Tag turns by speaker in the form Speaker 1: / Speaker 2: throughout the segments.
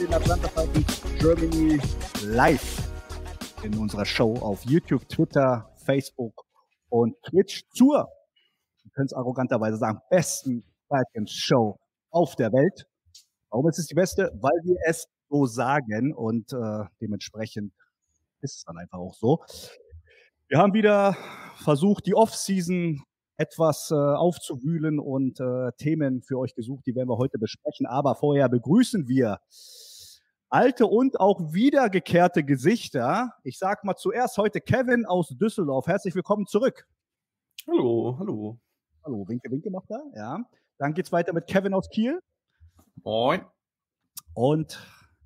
Speaker 1: den Atlanta Falcons Germany live in unserer Show auf YouTube, Twitter, Facebook und Twitch zur, wir können es arroganterweise sagen, besten Falcons Show auf der Welt. Warum ist es die beste? Weil wir es so sagen und dementsprechend ist es dann einfach auch so. Wir haben wieder versucht, die Off-Season etwas aufzuwühlen und Themen für euch gesucht, die werden wir heute besprechen. Aber vorher begrüßen wir alte und auch wiedergekehrte Gesichter. Ich sag mal zuerst heute Kevin aus Düsseldorf. Herzlich willkommen zurück.
Speaker 2: Hallo, hallo.
Speaker 1: Hallo, Winke, Winke macht er. Ja. Dann geht's weiter mit Kevin aus Kiel.
Speaker 2: Moin.
Speaker 1: Und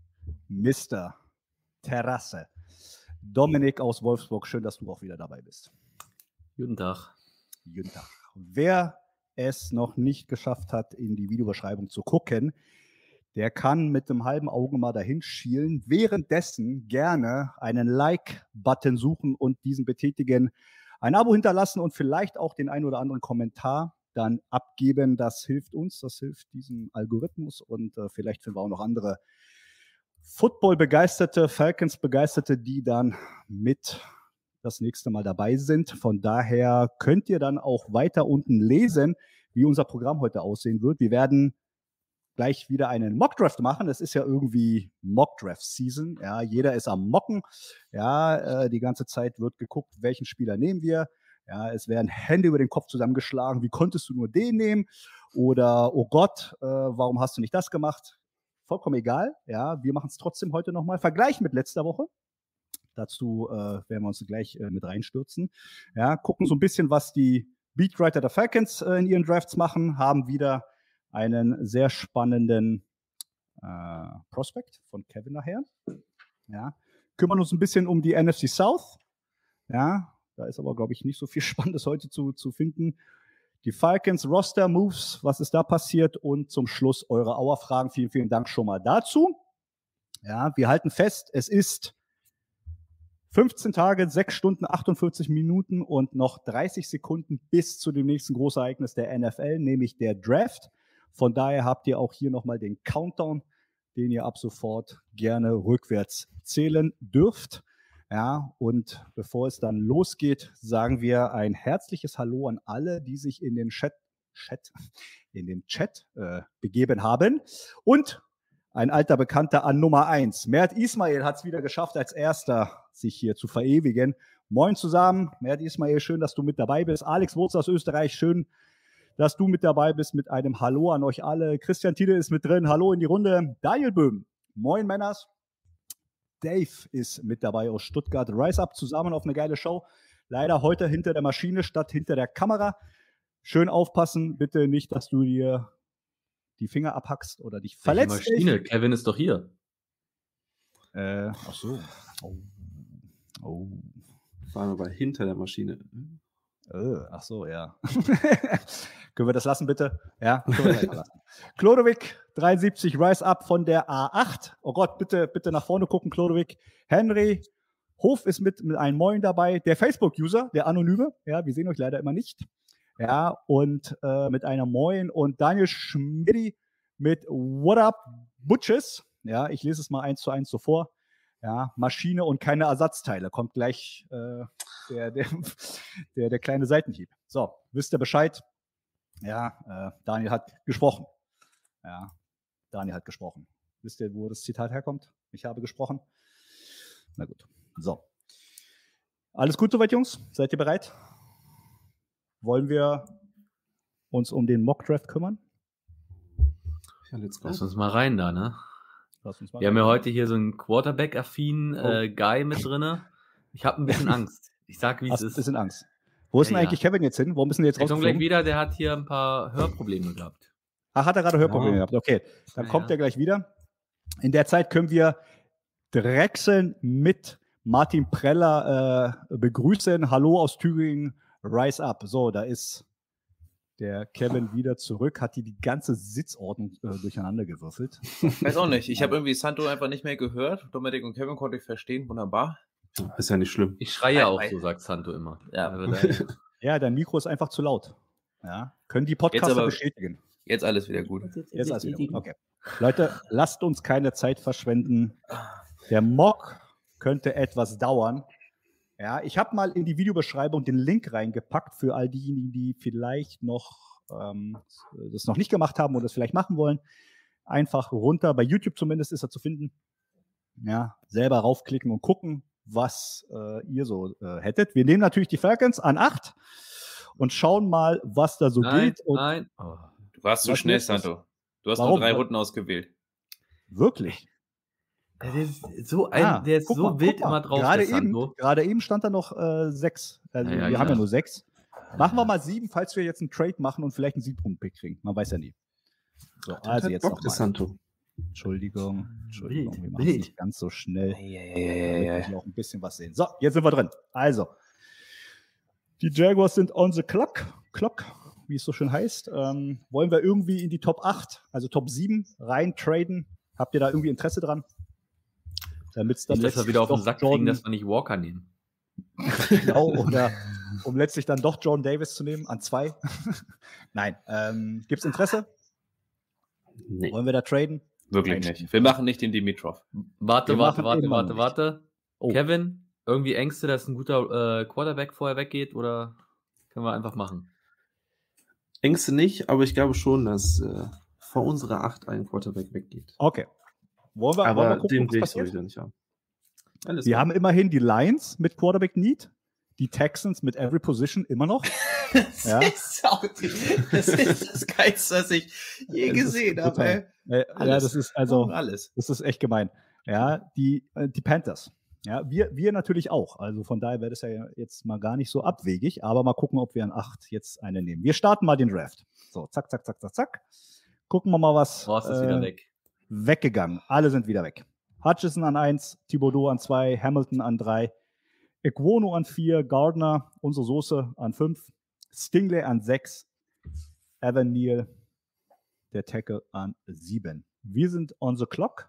Speaker 1: Mr. Terrasse. Dominik aus Wolfsburg. Schön, dass du auch wieder dabei bist.
Speaker 3: Guten Tag.
Speaker 1: Guten Tag. Wer es noch nicht geschafft hat, in die Videobeschreibung zu gucken, der kann mit einem halben Auge mal dahin schielen. Währenddessen gerne einen Like-Button suchen und diesen betätigen, ein Abo hinterlassen und vielleicht auch den einen oder anderen Kommentar dann abgeben. Das hilft uns, das hilft diesem Algorithmus und vielleicht finden wir auch noch andere Football-Begeisterte, Falcons-Begeisterte, die dann mit das nächste Mal dabei sind. Von daher könnt ihr dann auch weiter unten lesen, wie unser Programm heute aussehen wird. Wir werden gleich wieder einen Mockdraft machen. Das ist ja irgendwie Mockdraft-Season. Ja, jeder ist am Mocken. Ja, die ganze Zeit wird geguckt, welchen Spieler nehmen wir. Ja, es werden Hände über den Kopf zusammengeschlagen. Wie konntest du nur den nehmen? Oder, oh Gott, warum hast du nicht das gemacht? Vollkommen egal. Ja, wir machen es trotzdem heute nochmal. Vergleich mit letzter Woche. Dazu werden wir uns gleich mit reinstürzen. Ja, gucken so ein bisschen, was die Beatwriter der Falcons in ihren Drafts machen. Haben wieder einen sehr spannenden Prospect von Kevin nachher. Ja, kümmern uns ein bisschen um die NFC South. Ja, da ist aber, glaube ich, nicht so viel Spannendes heute zu finden. Die Falcons Roster Moves, was ist da passiert? Und zum Schluss eure Auer-Fragen. Vielen, vielen Dank schon mal dazu. Ja, wir halten fest, es ist 15 Tage, 6 Stunden, 48 Minuten und noch 30 Sekunden bis zu dem nächsten Großereignis der NFL, nämlich der Draft. Von daher habt ihr auch hier nochmal den Countdown, den ihr ab sofort gerne rückwärts zählen dürft. Ja, und bevor es dann losgeht, sagen wir ein herzliches Hallo an alle, die sich in den Chat begeben haben. Und ein alter Bekannter an Nummer 1. Mert Ismail hat es wieder geschafft, als erster sich hier zu verewigen. Moin zusammen. Mert Ismail, schön, dass du mit dabei bist. Alex Wurz aus Österreich, schön, dass du mit dabei bist mit einem Hallo an euch alle. Christian Tiede ist mit drin. Hallo in die Runde. Daniel Böhm. Moin, Männers. Dave ist mit dabei aus Stuttgart. Rise Up zusammen auf eine geile Show. Leider heute hinter der Maschine statt hinter der Kamera. Schön aufpassen, bitte nicht, dass du dir die Finger abhackst oder dich verletzt.
Speaker 3: Maschine, Kevin ist doch hier.
Speaker 1: Ach so. Oh.
Speaker 2: Waren wir aber hinter der Maschine.
Speaker 1: Ach so, ja. Können wir das lassen, bitte? Ja, können wir das lassen. Klodowig, 73, Rise Up von der A8. Oh Gott, bitte nach vorne gucken, Klodowig. Henry Hof ist mit einem Moin dabei. Der Facebook-User, der Anonyme. Ja, wir sehen euch leider immer nicht. Ja, und mit einer Moin und Daniel Schmidti mit What Up Butches. Ja, ich lese es mal 1:1 so vor. Ja, Maschine und keine Ersatzteile. Kommt gleich der kleine Seitenhieb. So, wisst ihr Bescheid? Ja, Daniel hat gesprochen. Ja, Daniel hat gesprochen. Wisst ihr, wo das Zitat herkommt? Ich habe gesprochen. Na gut. So. Alles gut soweit, Jungs? Seid ihr bereit? Wollen wir uns um den Mockdraft kümmern?
Speaker 2: Ja, let's go.
Speaker 3: Lass uns mal rein da, ne? Wir haben ja heute hier so einen Quarterback-affinen Guy mit drinne. Ich habe ein bisschen Angst. Ich sag, wie es ist.
Speaker 1: Ein bisschen Angst. Wo ist denn eigentlich Kevin jetzt hin? Warum ist denn jetzt
Speaker 3: rausgeflogen? Der kommt gleich wieder, der hat hier ein paar Hörprobleme gehabt.
Speaker 1: Ach, hat er gerade Hörprobleme gehabt? Okay, dann kommt er gleich wieder. In der Zeit können wir Drechseln mit Martin Preller begrüßen. Hallo aus Thüringen, Rise Up. So, da ist der Kevin wieder zurück, hat die ganze Sitzordnung durcheinander gewürfelt.
Speaker 4: Weiß auch nicht. Ich habe irgendwie Santo einfach nicht mehr gehört. Dominik und Kevin konnte ich verstehen. Wunderbar.
Speaker 2: Ist ja nicht schlimm.
Speaker 3: Ich schreie auch so, sagt Santo immer.
Speaker 4: Ja,
Speaker 1: ja, dein Mikro ist einfach zu laut. Ja, können die Podcaster bestätigen.
Speaker 4: Jetzt alles wieder gut.
Speaker 1: Jetzt alles wieder gut. Okay. Leute, lasst uns keine Zeit verschwenden. Der Mock könnte etwas dauern. Ja, ich habe mal in die Videobeschreibung den Link reingepackt für all diejenigen, die vielleicht noch das noch nicht gemacht haben oder das vielleicht machen wollen. Einfach runter. Bei YouTube zumindest ist er zu finden. Ja, selber raufklicken und gucken, was ihr so hättet. Wir nehmen natürlich die Falcons an 8 und schauen mal, was da so geht. Und
Speaker 3: Nein. Oh.
Speaker 4: Du warst zu schnell, Santo. Du hast
Speaker 1: Warum?
Speaker 4: nur 3 Runden ausgewählt.
Speaker 1: Wirklich?
Speaker 3: Der ist so wild immer drauf,
Speaker 1: Gerade eben stand da noch 6. Also wir haben ja nur 6. Machen wir mal 7, falls wir jetzt einen Trade machen und vielleicht einen Siebtrunden-Pick kriegen. Man weiß ja nie. So, also jetzt noch mal. Entschuldigung, wir machen es nicht ganz so schnell. Damit wir auch ein bisschen was sehen. So, jetzt sind wir drin. Also, die Jaguars sind on the clock, wie es so schön heißt. Wollen wir irgendwie in die Top 8, also Top 7 rein traden? Habt ihr da irgendwie Interesse dran? Damit dann
Speaker 3: dass wir wieder auf den Sack kriegen, dass wir nicht Walker nehmen.
Speaker 1: Genau, oder um letztlich dann doch Jordan Davis zu nehmen an 2. Nein. Gibt es Interesse?
Speaker 2: Nee.
Speaker 1: Wollen wir da traden?
Speaker 4: Wirklich nicht. Wir machen nicht den Dimitrov.
Speaker 3: Warte. Oh. Kevin, irgendwie Ängste, dass ein guter Quarterback vorher weggeht oder können wir einfach machen?
Speaker 2: Ängste nicht, aber ich glaube schon, dass vor unserer 8 ein Quarterback weggeht.
Speaker 1: Okay. Wollen wir gucken, was passiert?
Speaker 2: Nicht an.
Speaker 1: Wir haben immerhin die Lions mit Quarterback Need, die Texans mit Every Position immer noch.
Speaker 4: Das ist das Geilste, was ich je gesehen habe.
Speaker 1: Das ist
Speaker 4: alles.
Speaker 1: Das ist echt gemein. Ja, die Panthers. Ja, wir natürlich auch. Also von daher wäre das ja jetzt mal gar nicht so abwegig, aber mal gucken, ob wir an 8 jetzt eine nehmen. Wir starten mal den Draft. So, zack. Gucken wir mal, was
Speaker 3: ist wieder weg.
Speaker 1: Weggegangen. Alle sind wieder weg. Hutchison an 1, Thibodeau an 2, Hamilton an 3, Ekwonu an 4, Gardner, unsere Soße, an 5, Stingley an 6, Evan Neal, der Tackle, an 7. Wir sind on the clock.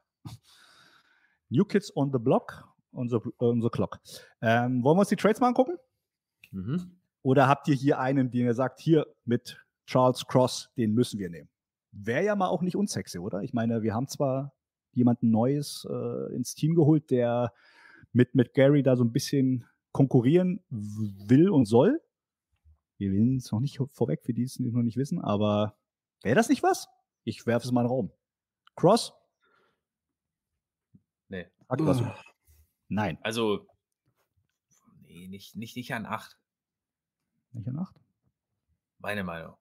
Speaker 1: New Kids on the block. On the clock. Wollen wir uns die Trades mal angucken?
Speaker 3: Mhm.
Speaker 1: Oder habt ihr hier einen, den ihr sagt, hier mit Charles Cross, den müssen wir nehmen? Wäre ja mal auch nicht unsexy, oder? Ich meine, wir haben zwar jemanden Neues ins Team geholt, der mit Gary da so ein bisschen konkurrieren will und soll. Wir will es noch nicht vorweg, für die es noch nicht wissen, aber wäre das nicht was? Ich werfe es mal in den Raum. Cross?
Speaker 4: Nee.
Speaker 1: Nein.
Speaker 4: Also, nee, nicht an 8.
Speaker 1: Nicht an 8?
Speaker 4: Meine Meinung.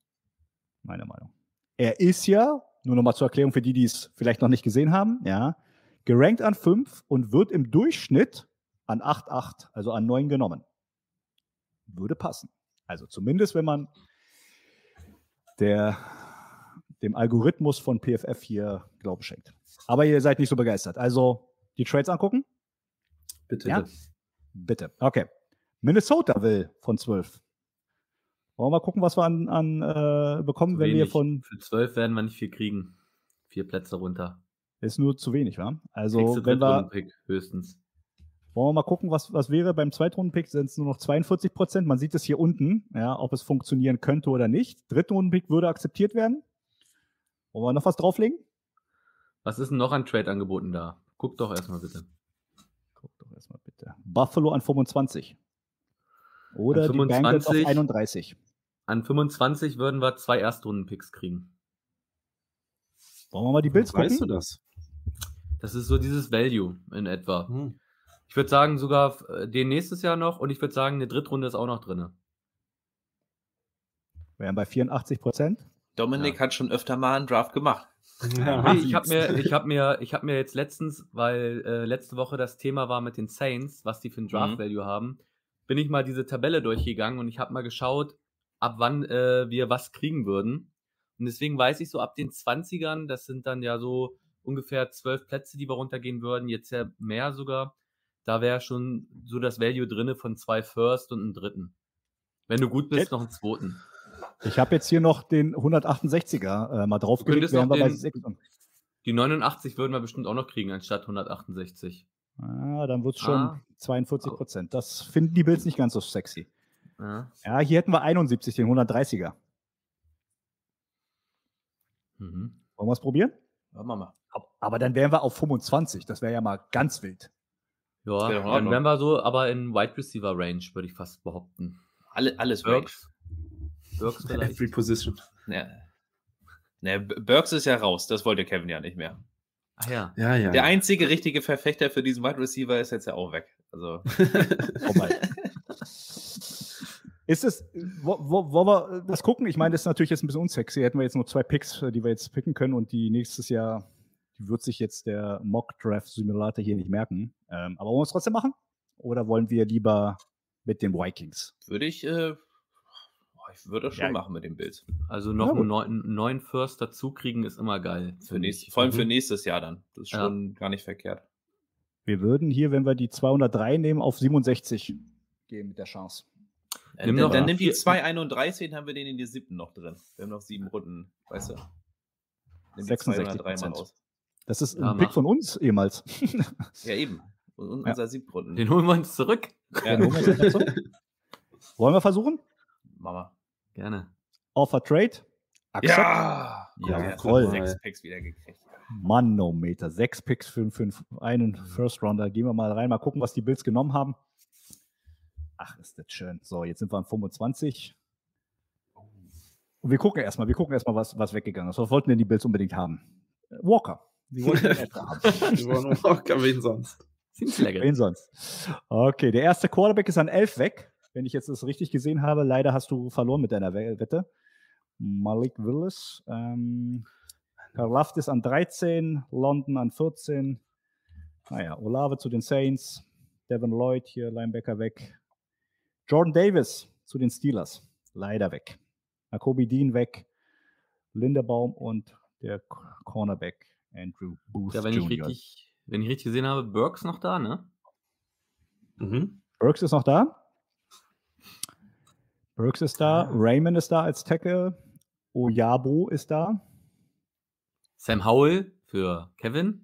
Speaker 4: Er
Speaker 1: ist ja, nur nochmal zur Erklärung für die es vielleicht noch nicht gesehen haben, ja, gerankt an 5 und wird im Durchschnitt an 8,8, also an 9 genommen. Würde passen. Also zumindest, wenn man dem Algorithmus von PFF hier Glauben schenkt. Aber ihr seid nicht so begeistert. Also die Trades angucken?
Speaker 2: Bitte.
Speaker 1: Ja? Bitte. Okay. Minnesota will von 12. Wollen wir mal gucken, was wir an bekommen, wenn wir von...
Speaker 3: Für 12 werden wir nicht viel kriegen. 4 Plätze runter.
Speaker 1: Ist nur zu wenig, wa? Also,
Speaker 3: nächste
Speaker 1: wenn wir...
Speaker 3: Pick höchstens.
Speaker 1: Wollen wir mal gucken, was wäre beim Zweitrunden-Pick, sind es nur noch 42%. Man sieht es hier unten, ja, ob es funktionieren könnte oder nicht. Drittrunden-Pick würde akzeptiert werden. Wollen wir noch was drauflegen?
Speaker 3: Was ist denn noch an Trade-Angeboten da? Guck doch erstmal bitte.
Speaker 1: Buffalo an 25. Oder
Speaker 3: an 25,
Speaker 1: die Bengals auf 31.
Speaker 3: An 25 würden wir 2 Erstrunden-Picks kriegen.
Speaker 1: Wollen wir mal die Bills gucken?
Speaker 2: Weißt du das?
Speaker 3: Das ist so dieses Value in etwa. Ich würde sagen, sogar den nächstes Jahr noch und ich würde sagen, eine Drittrunde ist auch noch drin.
Speaker 1: Wären bei 84%.
Speaker 4: Dominik hat schon öfter mal einen Draft gemacht.
Speaker 3: Ja, ich hab mir jetzt letztens, weil letzte Woche das Thema war mit den Saints, was die für ein Draft-Value haben, bin ich mal diese Tabelle durchgegangen und ich habe mal geschaut, ab wann wir was kriegen würden. Und deswegen weiß ich so, ab den 20ern, das sind dann ja so ungefähr 12 Plätze, die wir runtergehen würden, jetzt ja mehr sogar, da wäre schon so das Value drinne von 2 First und einen dritten. Wenn du gut bist, noch einen zweiten.
Speaker 1: Ich habe jetzt hier noch den 168er mal draufgelegt.
Speaker 3: Die 89 würden wir bestimmt auch noch kriegen, anstatt 168.
Speaker 1: Dann wird es schon 42%. Das finden die Bills nicht ganz so sexy. Ja, hier hätten wir 71, den 130er.
Speaker 3: Mhm.
Speaker 1: Wollen wir es probieren?
Speaker 4: Ja, machen wir.
Speaker 1: Aber dann wären wir auf 25. Das wäre ja mal ganz wild.
Speaker 3: Ja,
Speaker 4: Das wäre doch in
Speaker 3: dann
Speaker 4: Ordnung.
Speaker 3: wären wir so, aber in Wide Receiver Range, würde ich fast behaupten.
Speaker 4: Alles Range.
Speaker 3: Burks vielleicht.
Speaker 2: Every position.
Speaker 4: Ja. Ne, Burks ist ja raus. Das wollte Kevin ja nicht mehr.
Speaker 3: Ach ja.
Speaker 2: Ja, ja.
Speaker 4: Der einzige richtige Verfechter für diesen Wide Receiver ist jetzt ja auch weg. Also.
Speaker 1: Vorbei. Ist es, wollen wir das gucken? Ich meine, das ist natürlich jetzt ein bisschen unsexy. Hätten wir jetzt nur 2 Picks, die wir jetzt picken können und die nächstes Jahr, die wird sich jetzt der Mock-Draft-Simulator hier nicht merken. Aber wollen wir es trotzdem machen? Oder wollen wir lieber mit den Vikings?
Speaker 4: Ich würde das schon machen mit dem Bild.
Speaker 3: Also noch
Speaker 1: Ja, gut.
Speaker 3: einen neuen First dazu kriegen ist immer geil.
Speaker 4: Vor allem für nächstes Jahr dann. Das ist schon gar nicht verkehrt.
Speaker 1: Wir würden hier, wenn wir die 203 nehmen, auf 67 gehen mit der Chance.
Speaker 3: Nimm doch
Speaker 4: Dann nimm die
Speaker 3: vier-
Speaker 4: 231, dann haben wir den in die 7. noch drin. Wir haben noch 7 Runden, weißt du. Nimm die 203 mal
Speaker 1: 66%.
Speaker 4: raus.
Speaker 1: Das ist
Speaker 3: Ja,
Speaker 1: ein Pick
Speaker 3: mach.
Speaker 1: von uns ehemals.
Speaker 4: Ja, eben. Und
Speaker 1: Ja.
Speaker 4: unser 7. Runden.
Speaker 3: Den holen wir uns zurück.
Speaker 4: Ja.
Speaker 1: Den holen wir uns jetzt dazu. Wollen wir versuchen?
Speaker 4: Mama.
Speaker 3: Gerne.
Speaker 1: Offer Trade? Accept?
Speaker 4: Ja!
Speaker 1: Ja,
Speaker 4: Ja,
Speaker 1: voll.
Speaker 4: 6 Picks wieder gekriegt.
Speaker 1: Manometer. 6 Picks für einen First Rounder. Gehen wir mal rein, mal gucken, was die Bills genommen haben. Ach, ist das schön. So, jetzt sind wir an 25. Und wir gucken erstmal, was weggegangen ist. Was wollten denn die Bills unbedingt haben? Walker. Die wollten den extra haben.
Speaker 2: Wir wollen auch wen sonst.
Speaker 3: Cincinnati.
Speaker 1: Wen sonst? Okay, der erste Quarterback ist an 11 weg. Wenn ich jetzt das richtig gesehen habe, leider hast du verloren mit deiner Wette. Malik Willis. Karlaftis an 13, London an 14. Naja, Olave zu den Saints. Devin Lloyd hier, Linebacker weg. Jordan Davis zu den Steelers. Leider weg. Jacoby Dean weg. Linderbaum und der Cornerback Andrew Booth
Speaker 3: Ja, wenn ich
Speaker 1: Jr.
Speaker 3: richtig gesehen habe, Burks noch da, ne?
Speaker 2: Mhm.
Speaker 1: Burks ist noch da. Burks ist da. Raymond ist da als Tackle. Oyabo ist da.
Speaker 3: Sam Howell für Kevin.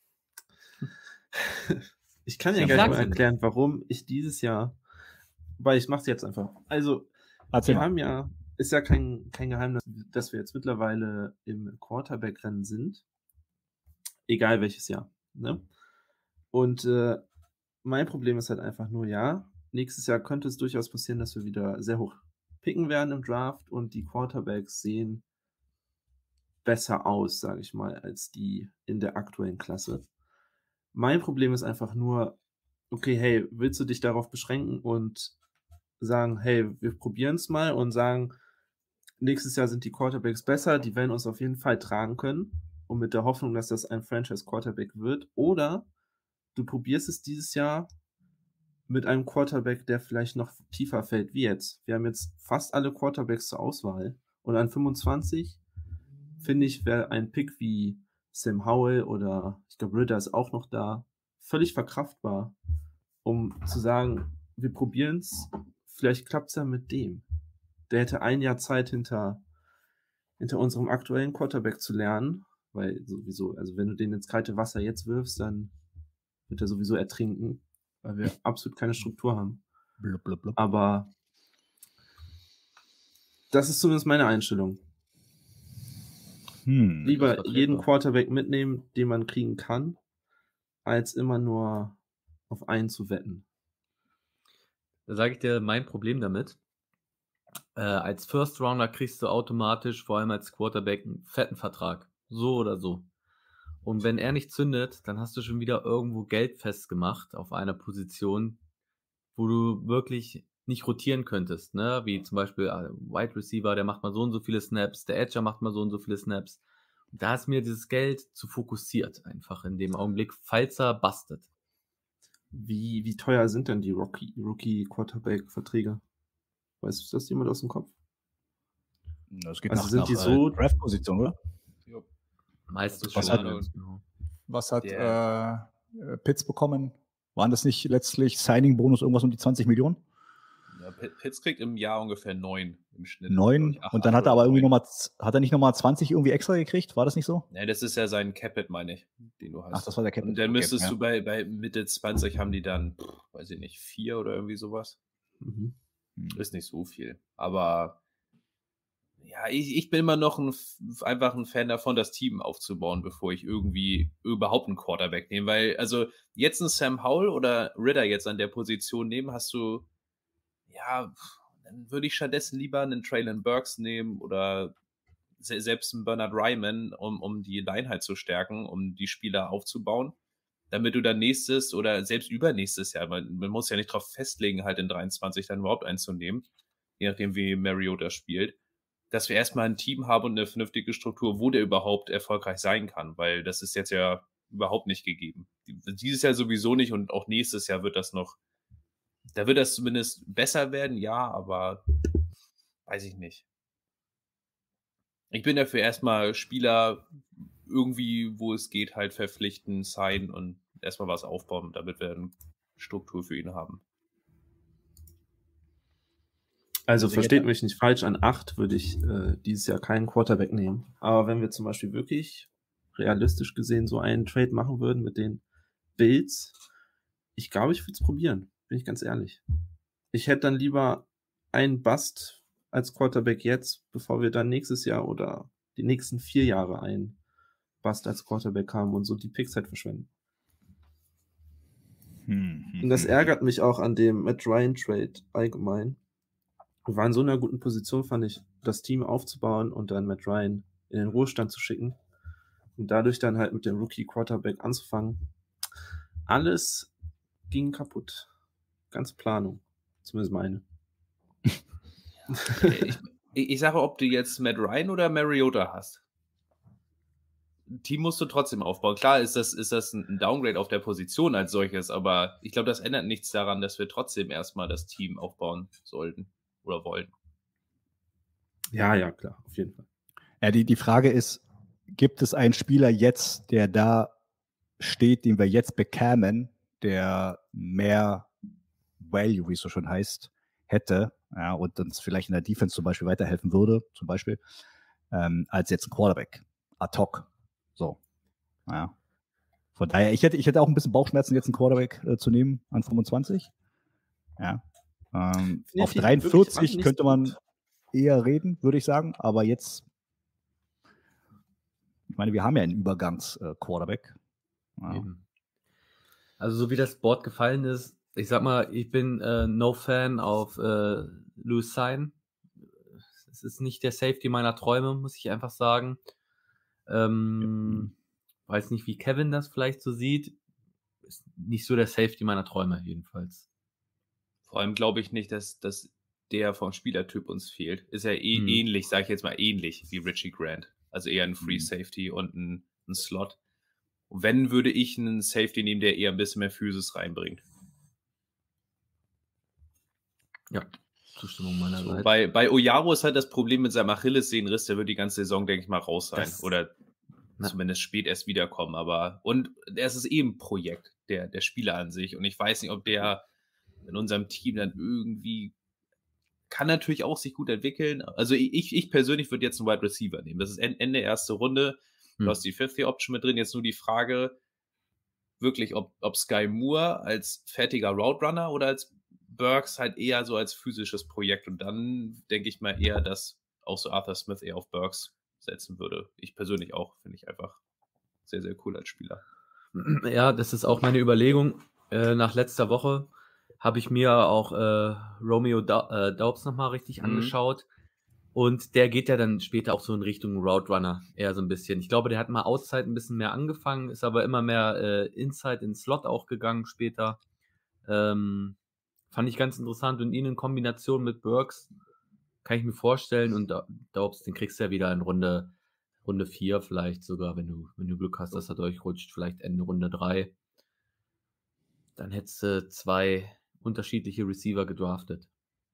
Speaker 2: Ich kann ja
Speaker 3: Ja,
Speaker 2: gleich
Speaker 3: sag's
Speaker 2: mal
Speaker 3: ihm.
Speaker 2: erklären, warum ich dieses Jahr, weil ich mache es jetzt einfach. Also,
Speaker 1: Erzähl
Speaker 2: wir
Speaker 1: mal.
Speaker 2: haben ja, ist ja kein Geheimnis, dass wir jetzt mittlerweile im Quarterback-Rennen sind. Egal welches Jahr. Ne? Und mein Problem ist halt einfach nur, ja, nächstes Jahr könnte es durchaus passieren, dass wir wieder sehr hoch picken werden im Draft und die Quarterbacks sehen besser aus, sage ich mal, als die in der aktuellen Klasse. Mein Problem ist einfach nur, okay, hey, willst du dich darauf beschränken und sagen, hey, wir probieren es mal und sagen, nächstes Jahr sind die Quarterbacks besser, die werden uns auf jeden Fall tragen können und mit der Hoffnung, dass das ein Franchise-Quarterback wird, oder du probierst es dieses Jahr mit einem Quarterback, der vielleicht noch tiefer fällt wie jetzt. Wir haben jetzt fast alle Quarterbacks zur Auswahl und an 25 finde ich, wäre ein Pick wie Sam Howell oder ich glaube Ritter ist auch noch da, völlig verkraftbar, um zu sagen, wir probieren es, vielleicht klappt es ja mit dem. Der hätte ein Jahr Zeit hinter unserem aktuellen Quarterback zu lernen, weil sowieso, also wenn du den ins kalte Wasser jetzt wirfst, dann wird er sowieso ertrinken, weil wir absolut keine Struktur haben.
Speaker 1: Blub, blub, blub.
Speaker 2: Aber das ist zumindest meine Einstellung. Lieber
Speaker 3: vertretbar.
Speaker 2: jeden Quarterback mitnehmen, den man kriegen kann, als immer nur auf einen zu wetten.
Speaker 3: Da sage ich dir mein Problem damit. Als First Rounder kriegst du automatisch, vor allem als Quarterback, einen fetten Vertrag. So oder so. Und wenn er nicht zündet, dann hast du schon wieder irgendwo Geld festgemacht auf einer Position, wo du wirklich nicht rotieren könntest, ne? Wie zum Beispiel Wide Receiver, der macht mal so und so viele Snaps, der Edger macht mal so und so viele Snaps. Und da ist mir dieses Geld zu fokussiert einfach in dem Augenblick, falls er bustet.
Speaker 2: Wie teuer sind denn die Rookie-Quarterback-Verträge? Weißt du das jemand aus dem Kopf?
Speaker 1: Das geht
Speaker 2: Also sind die so-
Speaker 1: Draft-Position, oder?
Speaker 3: Meistens
Speaker 1: Was
Speaker 3: schon.
Speaker 1: hat-
Speaker 3: ja.
Speaker 1: Was hat
Speaker 4: Der-
Speaker 1: Pitts bekommen? Waren das nicht letztlich Signing-Bonus irgendwas um die 20 Millionen?
Speaker 4: Ja, Pitts kriegt im Jahr ungefähr 9 im Schnitt.
Speaker 1: 9?
Speaker 4: glaub ich.
Speaker 1: Und dann hat er aber irgendwie
Speaker 4: 9.
Speaker 1: nochmal, hat er nicht nochmal 20 irgendwie extra gekriegt? War das nicht so?
Speaker 4: Ne, das ist ja sein Capit, meine ich, den du hast.
Speaker 1: Ach, das war der Captain.
Speaker 4: Und dann
Speaker 1: Okay,
Speaker 4: müsstest
Speaker 1: ja.
Speaker 4: du bei Mitte 20 haben die dann, weiß ich nicht, 4 oder irgendwie sowas.
Speaker 2: Mhm.
Speaker 4: Ist nicht so viel. Aber
Speaker 5: Ja, ich bin immer noch einfach ein Fan davon, das Team aufzubauen, bevor ich irgendwie überhaupt einen Quarterback nehme. Weil, also jetzt einen Sam Howell oder Ridder jetzt an der Position nehmen, hast du, ja, dann würde ich stattdessen lieber einen Traylon Burks nehmen oder selbst einen Bernard Ryman, um die Line halt zu stärken, um die Spieler aufzubauen, damit du dann nächstes oder selbst übernächstes Jahr, man muss ja nicht drauf festlegen, halt in 23 dann überhaupt einzunehmen, je nachdem wie Mariota spielt, dass wir erstmal ein Team haben und eine vernünftige Struktur, wo der überhaupt erfolgreich sein kann, weil das ist jetzt ja überhaupt nicht gegeben. Dieses Jahr sowieso nicht und auch nächstes Jahr wird das noch, da wird das zumindest besser werden, ja, aber weiß ich nicht. Ich bin dafür erstmal Spieler irgendwie, wo es geht, halt verpflichten, signen und erstmal was aufbauen, damit wir eine Struktur für ihn haben.
Speaker 2: Also versteht mich nicht falsch, an 8 würde ich dieses Jahr keinen Quarterback nehmen. Aber wenn wir zum Beispiel wirklich realistisch gesehen so einen Trade machen würden mit den Bills, ich glaube, ich würde es probieren, bin ich ganz ehrlich. Ich hätte dann lieber einen Bust als Quarterback jetzt, bevor wir dann nächstes Jahr oder die nächsten 4 Jahre einen Bust als Quarterback haben und so die Picks halt verschwenden. Und das ärgert mich auch an dem Matt Ryan Trade allgemein. Wir waren in so einer guten Position, fand ich, das Team aufzubauen und dann Matt Ryan in den Ruhestand zu schicken und dadurch dann halt mit dem Rookie Quarterback anzufangen. Alles ging kaputt. Ganze Planung. Zumindest meine.
Speaker 5: Ich sage, ob du jetzt Matt Ryan oder Mariota hast. Team musst du trotzdem aufbauen. Klar ist das ein Downgrade auf der Position als solches, aber ich glaube, das ändert nichts daran, dass wir trotzdem erstmal das Team aufbauen sollten oder wollen.
Speaker 2: Ja, klar, auf jeden Fall.
Speaker 1: Ja, die Frage ist, gibt es einen Spieler jetzt, der da steht, den wir jetzt bekämen, der mehr Value, wie es so schon heißt, hätte, ja, und uns vielleicht in der Defense zum Beispiel weiterhelfen würde, zum Beispiel, als jetzt ein Quarterback. Ad hoc. So. Ja. Von daher, ich hätte auch ein bisschen Bauchschmerzen, jetzt einen Quarterback zu nehmen an 25. Ja. Auf 43 könnte man eher reden, würde ich sagen, aber jetzt, ich meine, wir haben ja einen Übergangs-Quarterback. Ja.
Speaker 3: Also so wie das Board gefallen ist, ich sag mal, ich bin no Fan auf Louis Sain. Es ist nicht der Safety meiner Träume, muss ich einfach sagen. Weiß nicht, wie Kevin das vielleicht so sieht. Ist nicht so der Safety meiner Träume jedenfalls.
Speaker 5: Vor allem glaube ich nicht, dass der vom Spielertyp uns fehlt. Ist ja ähnlich, sage ich jetzt mal ähnlich wie Richie Grant. Also eher ein Free Safety und ein Slot. Und wenn, würde ich einen Safety nehmen, der eher ein bisschen mehr Physis reinbringt.
Speaker 3: Ja, Zustimmung meiner Seite.
Speaker 5: Bei Oyaro ist halt das Problem mit seinem Achillessehnenriss, der wird die ganze Saison, denke ich mal, raus sein. Oder zumindest spät erst wiederkommen. Und es ist eben ein Projekt, der Spieler an sich. Und ich weiß nicht, ob der in unserem Team dann irgendwie kann natürlich auch sich gut entwickeln. Also ich persönlich würde jetzt einen Wide Receiver nehmen. Das ist Ende erste Runde. Du hast die 50 Option mit drin. Jetzt nur die Frage, wirklich, ob Sky Moore als fertiger Route Runner oder als Burks halt eher so als physisches Projekt. Und dann denke ich mal eher, dass auch so Arthur Smith eher auf Burks setzen würde. Ich persönlich auch, finde ich einfach sehr, sehr cool als Spieler.
Speaker 3: Ja, das ist auch meine Überlegung. Nach letzter Woche habe ich mir auch Romeo Daubs nochmal richtig angeschaut. Und der geht ja dann später auch so in Richtung Route Runner, eher so ein bisschen. Ich glaube, der hat mal Outside ein bisschen mehr angefangen, ist aber immer mehr Inside in Slot auch gegangen später. Fand ich ganz interessant. Und ihn in Kombination mit Burks kann ich mir vorstellen. Und Daubs, den kriegst du ja wieder in Runde 4 vielleicht sogar, wenn du Glück hast, dass er durchrutscht, vielleicht Ende Runde 3. Dann hättest du 2 unterschiedliche Receiver gedraftet.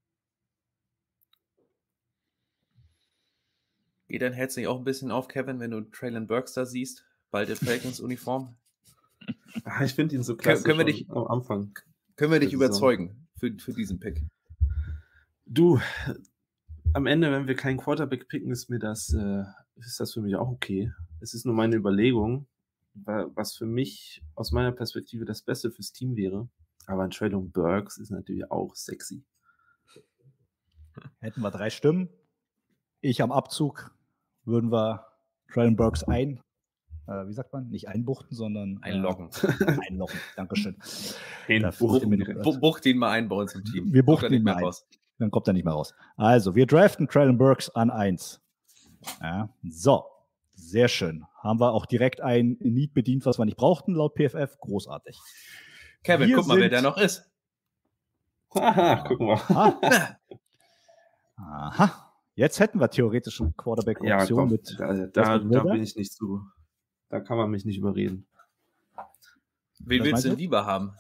Speaker 5: Geht dein Herz nicht auch ein bisschen auf, Kevin, wenn du Traylon Burks da siehst? Bald in Falcons-Uniform?
Speaker 2: Ich finde ihn so klasse am Anfang.
Speaker 5: Können wir dich überzeugen für diesen Pick?
Speaker 2: Du, am Ende, wenn wir keinen Quarterback picken, ist das für mich auch okay. Es ist nur meine Überlegung, was für mich aus meiner Perspektive das Beste fürs Team wäre. Aber ein Traylon Burks ist natürlich auch sexy.
Speaker 1: Hätten wir 3 Stimmen. ich am Abzug, würden wir Traylon Burks wie sagt man? Nicht einbuchten, sondern
Speaker 5: Einloggen.
Speaker 1: Einloggen, Dankeschön.
Speaker 5: Bucht ihn mal ein bei uns im Team.
Speaker 1: Wir buchten ihn mal ein. Dann kommt er nicht mehr raus. Also, wir draften Traylon Burks an 1. Ja, so, sehr schön. Haben wir auch direkt ein Need bedient, was wir nicht brauchten, laut PFF. Großartig.
Speaker 5: Kevin, guck mal, wer da noch ist.
Speaker 2: Haha, gucken wir.
Speaker 1: Aha. Jetzt hätten wir theoretisch eine Quarterback-Option mit.
Speaker 2: Da bin ich nicht zu. Da kann man mich nicht überreden.
Speaker 5: Wen willst du denn lieber haben?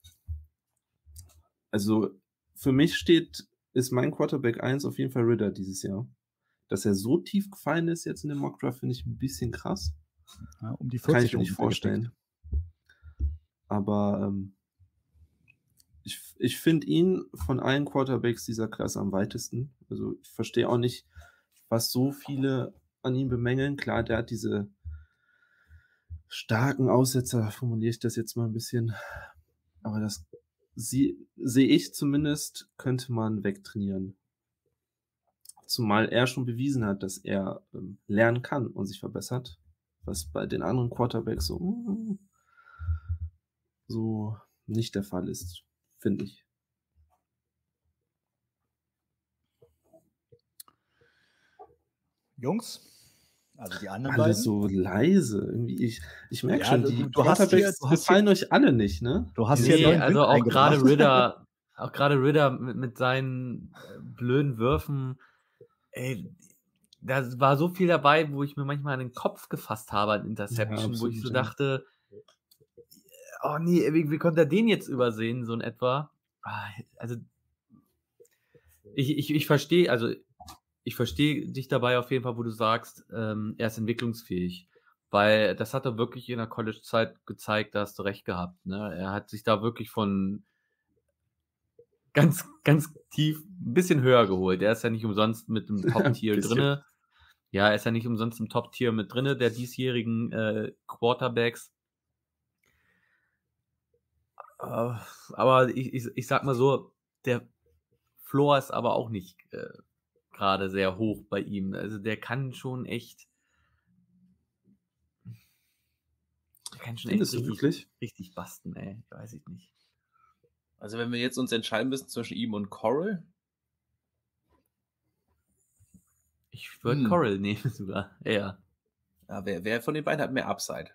Speaker 2: Also, für mich ist mein Quarterback 1 auf jeden Fall Ridder dieses Jahr. Dass er so tief gefallen ist jetzt in dem Mockdraft, finde ich ein bisschen krass.
Speaker 1: Ja, um die 40
Speaker 2: kann ich mir nicht vorstellen. Aber ich finde ihn von allen Quarterbacks dieser Klasse am weitesten. Also ich verstehe auch nicht, was so viele an ihm bemängeln. Klar, der hat diese starken Aussetzer, formuliere ich das jetzt mal ein bisschen. Aber das sehe ich zumindest, könnte man wegtrainieren. Zumal er schon bewiesen hat, dass er lernen kann und sich verbessert. Was bei den anderen Quarterbacks so nicht der Fall ist, finde ich.
Speaker 1: Jungs, also die anderen
Speaker 2: alle
Speaker 1: beiden.
Speaker 2: So leise. Irgendwie ich merke schon, die
Speaker 1: du hast
Speaker 2: gefallen euch alle nicht, ne?
Speaker 1: Du hast
Speaker 3: nee,
Speaker 1: hier
Speaker 3: also auch gerade Ridder mit seinen blöden Würfen, ey, da war so viel dabei, wo ich mir manchmal an den Kopf gefasst habe an Interception,
Speaker 2: Ja, absolut,
Speaker 3: wo ich so dachte, oh nee, wie konnte er den jetzt übersehen, so in etwa? Also ich verstehe, ich verstehe dich dabei auf jeden Fall, wo du sagst, er ist entwicklungsfähig. Weil das hat er wirklich in der College-Zeit gezeigt, da hast du recht gehabt. Ne? Er hat sich da wirklich von ganz, ganz tief ein bisschen höher geholt. Er ist ja nicht umsonst mit dem Top-Tier drinne. Ja, er ist ja nicht umsonst im Top-Tier mit drinne, der diesjährigen Quarterbacks. Aber ich sag mal so, der Floor ist aber auch nicht gerade sehr hoch bei ihm. Also der kann schon echt richtig basten, ey. Weiß ich nicht.
Speaker 5: Also wenn wir jetzt uns entscheiden müssen zwischen ihm und Corral?
Speaker 3: Ich würde Corral nehmen sogar, eher.
Speaker 5: Ja, wer von den beiden hat mehr Upside?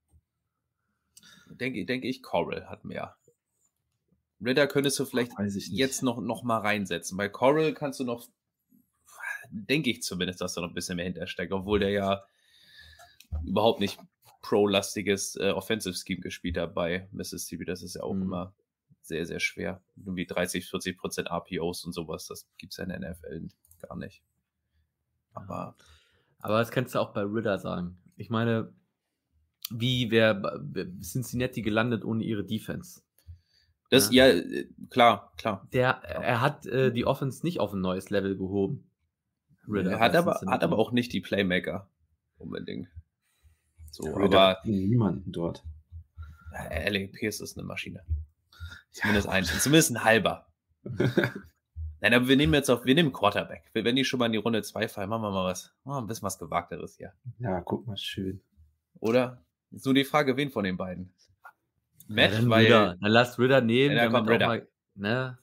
Speaker 5: Denke ich, Corral hat mehr. Ridder könntest du vielleicht jetzt noch mal reinsetzen. Bei Corral kannst du noch, denke ich zumindest, dass da noch ein bisschen mehr hintersteckt, obwohl der ja überhaupt nicht pro-lastiges Offensive Scheme gespielt hat bei Mississippi. Das ist ja auch immer sehr, sehr schwer. Irgendwie 30-40% RPOs und sowas, das gibt es ja in der NFL gar nicht. Aber
Speaker 3: das kannst du auch bei Ridder sagen. Ich meine, wie wäre Cincinnati gelandet ohne ihre Defense?
Speaker 5: Das, ja, klar.
Speaker 3: Er hat die Offense nicht auf ein neues Level gehoben.
Speaker 5: Ridder er hat aber auch nicht die Playmaker unbedingt. So,
Speaker 2: ja,
Speaker 5: aber
Speaker 2: niemanden dort.
Speaker 5: Alec Pierce ist eine Maschine. Zumindest ein halber. Nein, aber wir nehmen Quarterback. Wenn die schon mal in die Runde 2 fallen, machen wir mal ein bisschen was Gewagteres hier.
Speaker 2: Ja, guck mal, schön.
Speaker 5: Oder? Ist nur die Frage, wen von den beiden?
Speaker 3: Matt, ja, dann lasst Ridder nehmen.
Speaker 5: Ja, dann kommt Ridder.
Speaker 3: Mal, ne?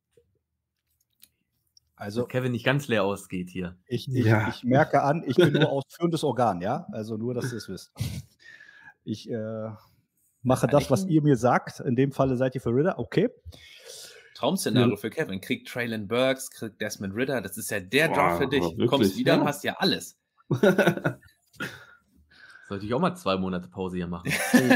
Speaker 1: Also
Speaker 3: Kevin nicht ganz leer ausgeht hier.
Speaker 1: Ich merke an, ich bin nur ausführendes Organ, ja? Also nur, dass ihr es wisst. Ich mache das, was ihr mir sagt. In dem Falle seid ihr für Ridder, okay.
Speaker 5: Traum-Szenario für Kevin. Kriegt Traylon Burks, kriegt Desmond Ridder. Das ist ja der Job für dich. Du kommst wieder und hast ja alles.
Speaker 3: Sollte ich auch mal 2 Monate Pause hier machen.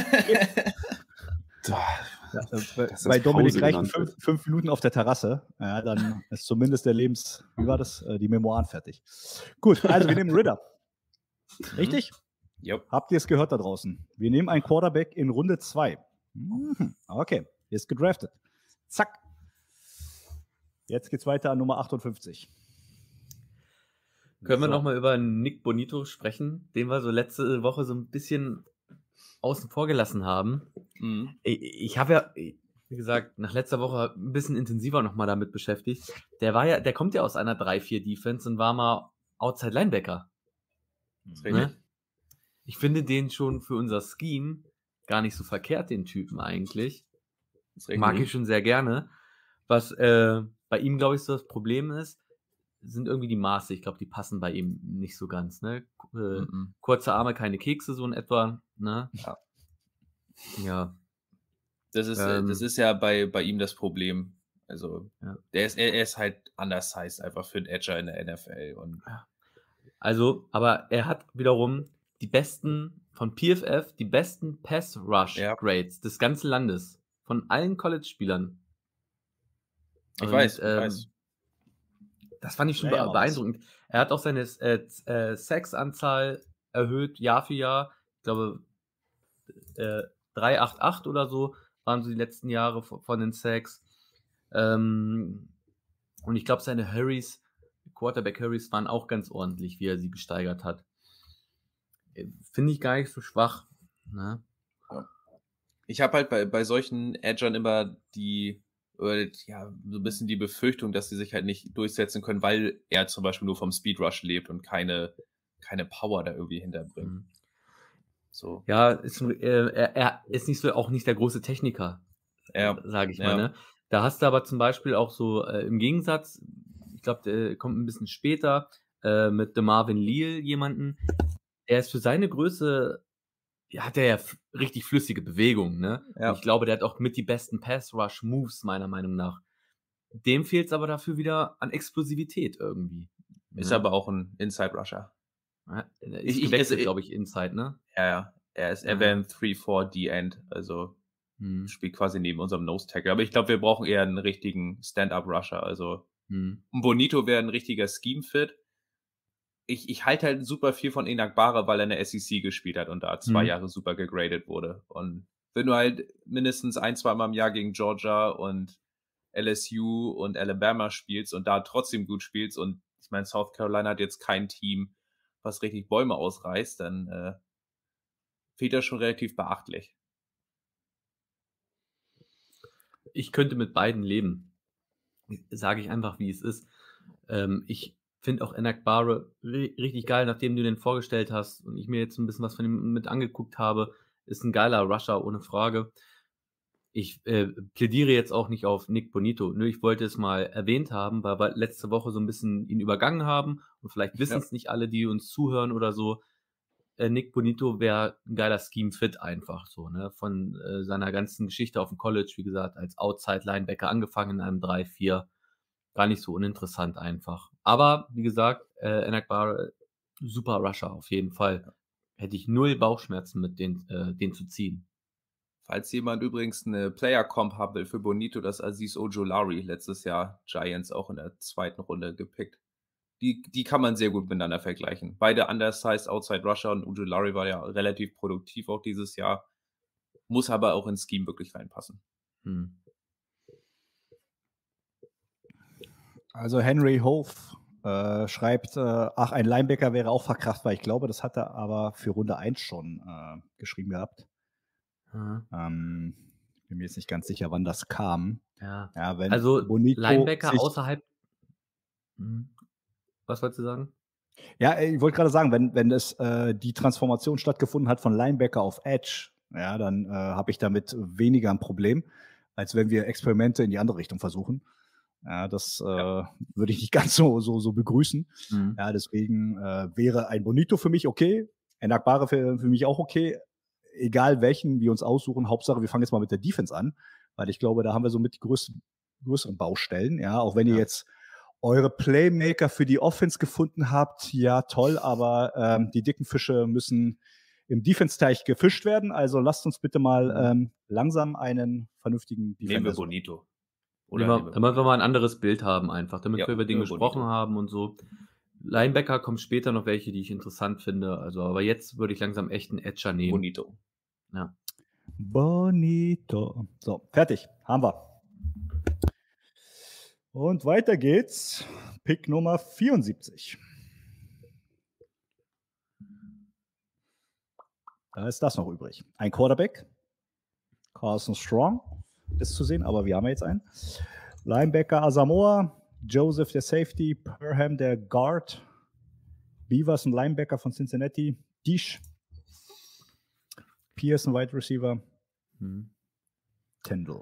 Speaker 1: Bei Dominik reichen 5 Minuten auf der Terrasse. Ja, dann ist zumindest die Memoiren fertig. Gut, also wir nehmen Ridder. Richtig?
Speaker 5: Yep.
Speaker 1: Habt ihr es gehört da draußen? Wir nehmen einen Quarterback in Runde 2. Okay, ist gedraftet. Zack. Jetzt geht's weiter an Nummer 58.
Speaker 3: Können wir nochmal über Nick Bonito sprechen, den wir so letzte Woche so ein bisschen außen vor gelassen haben. Ich habe ja, wie gesagt, nach letzter Woche ein bisschen intensiver nochmal damit beschäftigt. Der kommt ja aus einer 3-4 Defense und war mal Outside Linebacker.
Speaker 5: Das ist
Speaker 3: Ne?
Speaker 5: richtig.
Speaker 3: Ich finde den schon für unser Scheme gar nicht so verkehrt, den Typen eigentlich.
Speaker 5: Das ist richtig.
Speaker 3: Mag ich schon sehr gerne. Was bei ihm, glaube ich, so das Problem ist, sind irgendwie die Maße. Ich glaube, die passen bei ihm nicht so ganz. Ne?
Speaker 5: Mhm.
Speaker 3: Kurze Arme, keine Kekse, so in etwa. Ne?
Speaker 5: Ja.
Speaker 3: Ja.
Speaker 5: Das ist ja bei ihm das Problem. Also,
Speaker 3: Ja.
Speaker 5: er ist halt undersized einfach für einen Edger in der NFL. Und
Speaker 3: Also, aber er hat wiederum die besten von PFF, die besten Pass-Rush-Grades des ganzen Landes. Von allen College-Spielern.
Speaker 5: ich weiß.
Speaker 3: Das fand ich schon
Speaker 1: Ja, ja,
Speaker 3: beeindruckend. Er hat auch seine Sacks-Anzahl erhöht, Jahr für Jahr. Ich glaube, 388 oder so waren so die letzten Jahre von den Sacks. Und ich glaube, seine Hurries, Quarterback-Hurries, waren auch ganz ordentlich, wie er sie gesteigert hat. Finde ich gar nicht so schwach. Ne?
Speaker 5: Ich habe halt bei solchen Edgern immer so ein bisschen die Befürchtung, dass sie sich halt nicht durchsetzen können, weil er zum Beispiel nur vom Speedrush lebt und keine Power da irgendwie hinterbringt.
Speaker 3: Mhm.
Speaker 5: So.
Speaker 3: Ja, er ist nicht so, auch nicht der große Techniker, sage ich mal. Ne? Da hast du aber zum Beispiel auch so im Gegensatz, ich glaube, der kommt ein bisschen später, mit DeMarvin Leal jemanden, der ist für seine Größe, hat er ja richtig flüssige Bewegungen. Ne?
Speaker 5: Ja.
Speaker 3: Und ich glaube, der hat auch mit die besten Pass-Rush-Moves, meiner Meinung nach. Dem fehlt es aber dafür wieder an Explosivität irgendwie.
Speaker 5: Ist aber auch ein Inside-Rusher.
Speaker 3: Ja, ist gewechselt, glaube ich, Inside, ne?
Speaker 5: Ja. Er wäre ein 3-4 D-End, also spielt quasi neben unserem Nose-Tackle. Aber ich glaube, wir brauchen eher einen richtigen Stand-Up-Rusher. Also ein Bonito wäre ein richtiger Scheme-Fit. Ich halte halt super viel von Enagbare, weil er in der SEC gespielt hat und da 2 Jahre super gegradet wurde. Und wenn du halt mindestens 1-2 Mal im Jahr gegen Georgia und LSU und Alabama spielst und da trotzdem gut spielst und ich meine, South Carolina hat jetzt kein Team, was richtig Bäume ausreißt, dann fehlt das schon relativ beachtlich.
Speaker 3: Ich könnte mit beiden leben. Sage ich einfach, wie es ist. Ich finde auch Enagbare richtig geil, nachdem du den vorgestellt hast und ich mir jetzt ein bisschen was von ihm mit angeguckt habe. Ist ein geiler Rusher, ohne Frage. Ich plädiere jetzt auch nicht auf Nick Bonito. Nur ich wollte es mal erwähnt haben, weil wir letzte Woche so ein bisschen ihn übergangen haben und vielleicht wissen es nicht alle, die uns zuhören oder so. Nick Bonito wäre ein geiler Scheme-Fit einfach so, ne? Von seiner ganzen Geschichte auf dem College, wie gesagt, als Outside-Linebacker angefangen in einem 3-4. Gar nicht so uninteressant einfach. Aber, wie gesagt, Enagbare, super Rusher auf jeden Fall. Hätte ich 0 Bauchschmerzen mit den zu ziehen.
Speaker 5: Falls jemand übrigens eine Player-Comp haben will für Bonito, das Azeez Ojulari, letztes Jahr Giants auch in der 2. Runde gepickt. Die kann man sehr gut miteinander vergleichen. Beide undersized Outside Rusher und Ojulari war ja relativ produktiv auch dieses Jahr. Muss aber auch ins Scheme wirklich reinpassen.
Speaker 1: Also Henry Hof schreibt, ein Linebacker wäre auch verkraftbar. Ich glaube, das hat er aber für Runde 1 schon geschrieben gehabt. Bin mir jetzt nicht ganz sicher, wann das kam.
Speaker 3: Ja,
Speaker 1: wenn
Speaker 3: also
Speaker 1: Bonito
Speaker 3: Linebacker außerhalb. Was wolltest du sagen?
Speaker 1: Ja, ich wollte gerade sagen, wenn es die Transformation stattgefunden hat von Linebacker auf Edge, ja, dann habe ich damit weniger ein Problem, als wenn wir Experimente in die andere Richtung versuchen. Ja, das würde ich nicht ganz so begrüßen. Ja, deswegen wäre ein Bonito für mich okay, Enagbare für mich auch okay, egal welchen wir uns aussuchen. Hauptsache, wir fangen jetzt mal mit der Defense an, weil ich glaube, da haben wir so mit die größeren Baustellen. Ja, auch wenn ihr jetzt eure Playmaker für die Offense gefunden habt, ja toll, aber die dicken Fische müssen im Defense-Teich gefischt werden. Also lasst uns bitte mal langsam einen vernünftigen Defense.
Speaker 5: Nehmen wir Bonito.
Speaker 3: Damit wir mal ein anderes Bild haben einfach, damit wir über den gesprochen haben und so. Linebacker kommen später noch welche, die ich interessant finde. Also, aber jetzt würde ich langsam echt einen Edger nehmen.
Speaker 5: Bonito.
Speaker 3: Ja.
Speaker 1: Bonito. So, fertig. Haben wir. Und weiter geht's. Pick Nummer 74. Da ist das noch übrig. Ein Quarterback. Carson Strong ist zu sehen, aber wir haben ja jetzt einen. Linebacker Asamoah, Joseph der Safety, Perham der Guard, Beavers, ein Linebacker von Cincinnati. Dish. Pierce, ein Wide Receiver. Tindall.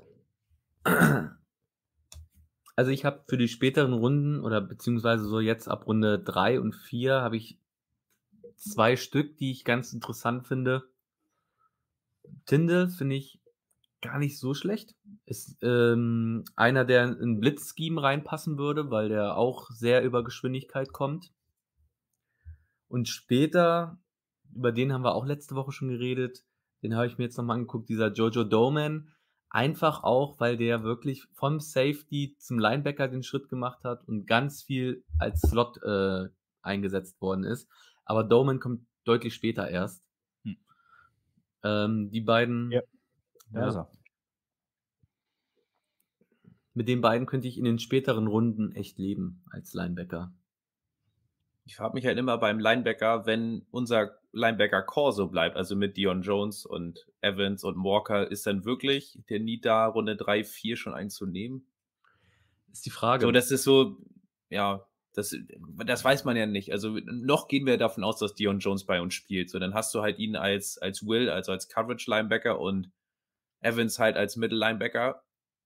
Speaker 3: Also ich habe für die späteren Runden oder beziehungsweise so jetzt ab Runde 3 und 4 habe ich 2 Stück, die ich ganz interessant finde. Tindall finde ich gar nicht so schlecht. Ist einer, der in ein Blitz-Scheme reinpassen würde, weil der auch sehr über Geschwindigkeit kommt. Und später, über den haben wir auch letzte Woche schon geredet, den habe ich mir jetzt nochmal angeguckt, dieser Jojo Doman. Einfach auch, weil der wirklich vom Safety zum Linebacker den Schritt gemacht hat und ganz viel als Slot eingesetzt worden ist. Aber Doman kommt deutlich später erst. Die beiden...
Speaker 1: Ja. Da ist er.
Speaker 3: Mit den beiden könnte ich in den späteren Runden echt leben als Linebacker.
Speaker 5: Ich frage mich halt immer beim Linebacker, wenn unser Linebacker-Core so bleibt, also mit Dion Jones und Evans und Walker, ist dann wirklich der Need da, Runde 3, 4 schon einzunehmen?
Speaker 3: Ist die Frage.
Speaker 5: So, das ist so, ja, das weiß man ja nicht. Also noch gehen wir davon aus, dass Dion Jones bei uns spielt. So, dann hast du halt ihn als Will, also als Coverage-Linebacker und Evans halt als Middle-Linebacker.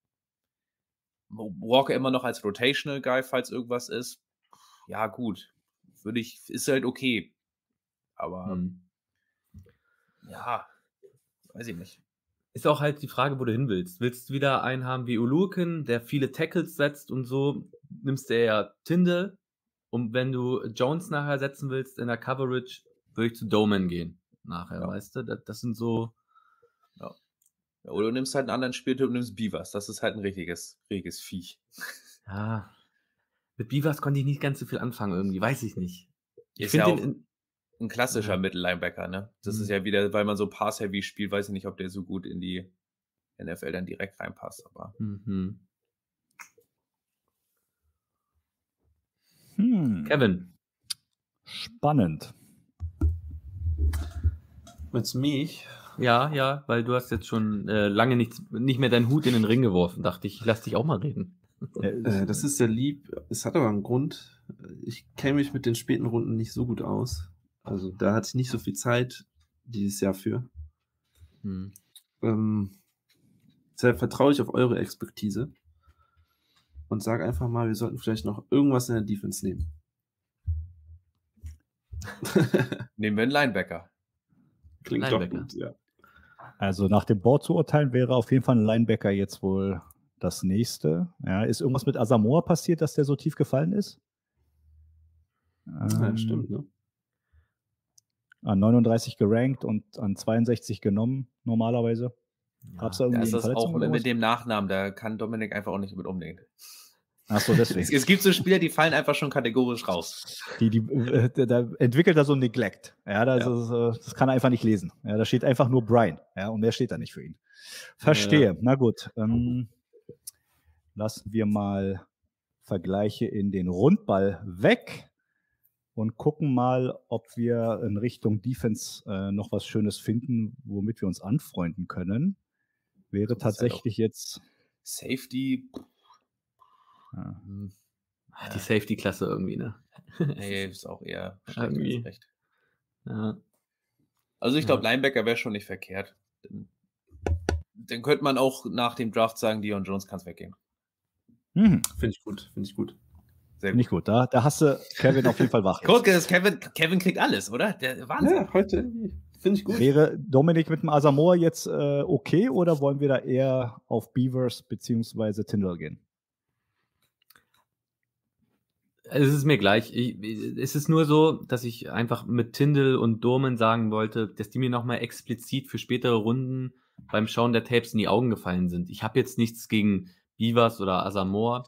Speaker 5: Walker immer noch als Rotational Guy, falls irgendwas ist. Ja, gut. Ist halt okay. Aber ja, weiß ich nicht.
Speaker 3: Ist auch halt die Frage, wo du hin willst. Willst du wieder einen haben wie Ulukin, der viele Tackles setzt und so, nimmst du eher Tindall. Und wenn du Jones nachher setzen willst in der Coverage, würde ich zu Doman gehen. Nachher, weißt du? Das sind so...
Speaker 5: Ja. Oder du nimmst halt einen anderen Spieltyp und nimmst Beavers. Das ist halt ein regen Viech.
Speaker 3: Ja. Mit Beavers konnte ich nicht ganz so viel anfangen irgendwie. Weiß ich nicht. Ich
Speaker 5: Ist ja
Speaker 3: finde
Speaker 5: auch ein klassischer Mittellinebacker, ne? Das ist ja wieder, weil man so Pass-Heavy spielt, weiß ich nicht, ob der so gut in die NFL dann direkt reinpasst, aber.
Speaker 3: Kevin.
Speaker 1: Spannend.
Speaker 2: Mit mich?
Speaker 3: Ja, weil du hast jetzt schon lange nicht mehr deinen Hut in den Ring geworfen. Dachte ich lass dich auch mal reden.
Speaker 2: Das ist sehr lieb. Es hat aber einen Grund. Ich kenne mich mit den späten Runden nicht so gut aus. Also da hatte ich nicht so viel Zeit dieses Jahr für. Deshalb vertraue ich auf eure Expertise und sage einfach mal, wir sollten vielleicht noch irgendwas in der Defense nehmen.
Speaker 5: Nehmen wir einen Linebacker.
Speaker 2: Klingt
Speaker 3: Linebacker.
Speaker 2: doch gut, ja.
Speaker 1: Also nach dem Board zu urteilen, wäre auf jeden Fall ein Linebacker jetzt wohl das nächste. Ja, ist irgendwas mit Asamoah passiert, dass der so tief gefallen ist?
Speaker 2: Ja, stimmt, ne?
Speaker 1: An 39 gerankt und an 62 genommen, normalerweise. Gab's da irgendwie
Speaker 5: Das ist
Speaker 1: Verletzung
Speaker 5: auch
Speaker 1: oder
Speaker 5: mit
Speaker 1: was?
Speaker 5: dem Nachnamen, da kann Dominik einfach auch nicht mit umgehen.
Speaker 1: Achso, deswegen.
Speaker 5: Es gibt so Spieler, die fallen einfach schon kategorisch raus.
Speaker 1: Da entwickelt er so ein Neglect. Ja, das kann er einfach nicht lesen. Ja, da steht einfach nur Brian. Ja, und mehr steht da nicht für ihn. Verstehe. Na gut. Lassen wir mal Vergleiche in den Rundball weg und gucken mal, ob wir in Richtung Defense noch was Schönes finden, womit wir uns anfreunden können. Wäre tatsächlich jetzt
Speaker 5: Safety.
Speaker 1: Ja.
Speaker 3: Die Safety-Klasse irgendwie, ne?
Speaker 5: Nee, ist auch eher schlecht
Speaker 3: Irgendwie.
Speaker 5: als recht.
Speaker 3: Ja.
Speaker 5: Also ich glaube, Linebacker wäre schon nicht verkehrt. Dann könnte man auch nach dem Draft sagen, Dion Jones kann es weggehen.
Speaker 1: Finde
Speaker 2: Finde ich gut.
Speaker 5: Sehr
Speaker 1: ich gut. Da hast du Kevin auf jeden Fall wach.
Speaker 5: Guck, Kevin kriegt alles, oder? Der Wahnsinn.
Speaker 2: Ja, heute finde ich gut.
Speaker 1: Wäre Dominik mit dem Asamoah jetzt okay oder wollen wir da eher auf Beavers bzw. Tindall gehen?
Speaker 3: Es ist mir gleich. Es ist nur so, dass ich einfach mit Tindall und Doman sagen wollte, dass die mir nochmal explizit für spätere Runden beim Schauen der Tapes in die Augen gefallen sind. Ich habe jetzt nichts gegen Beavers oder Asamoah.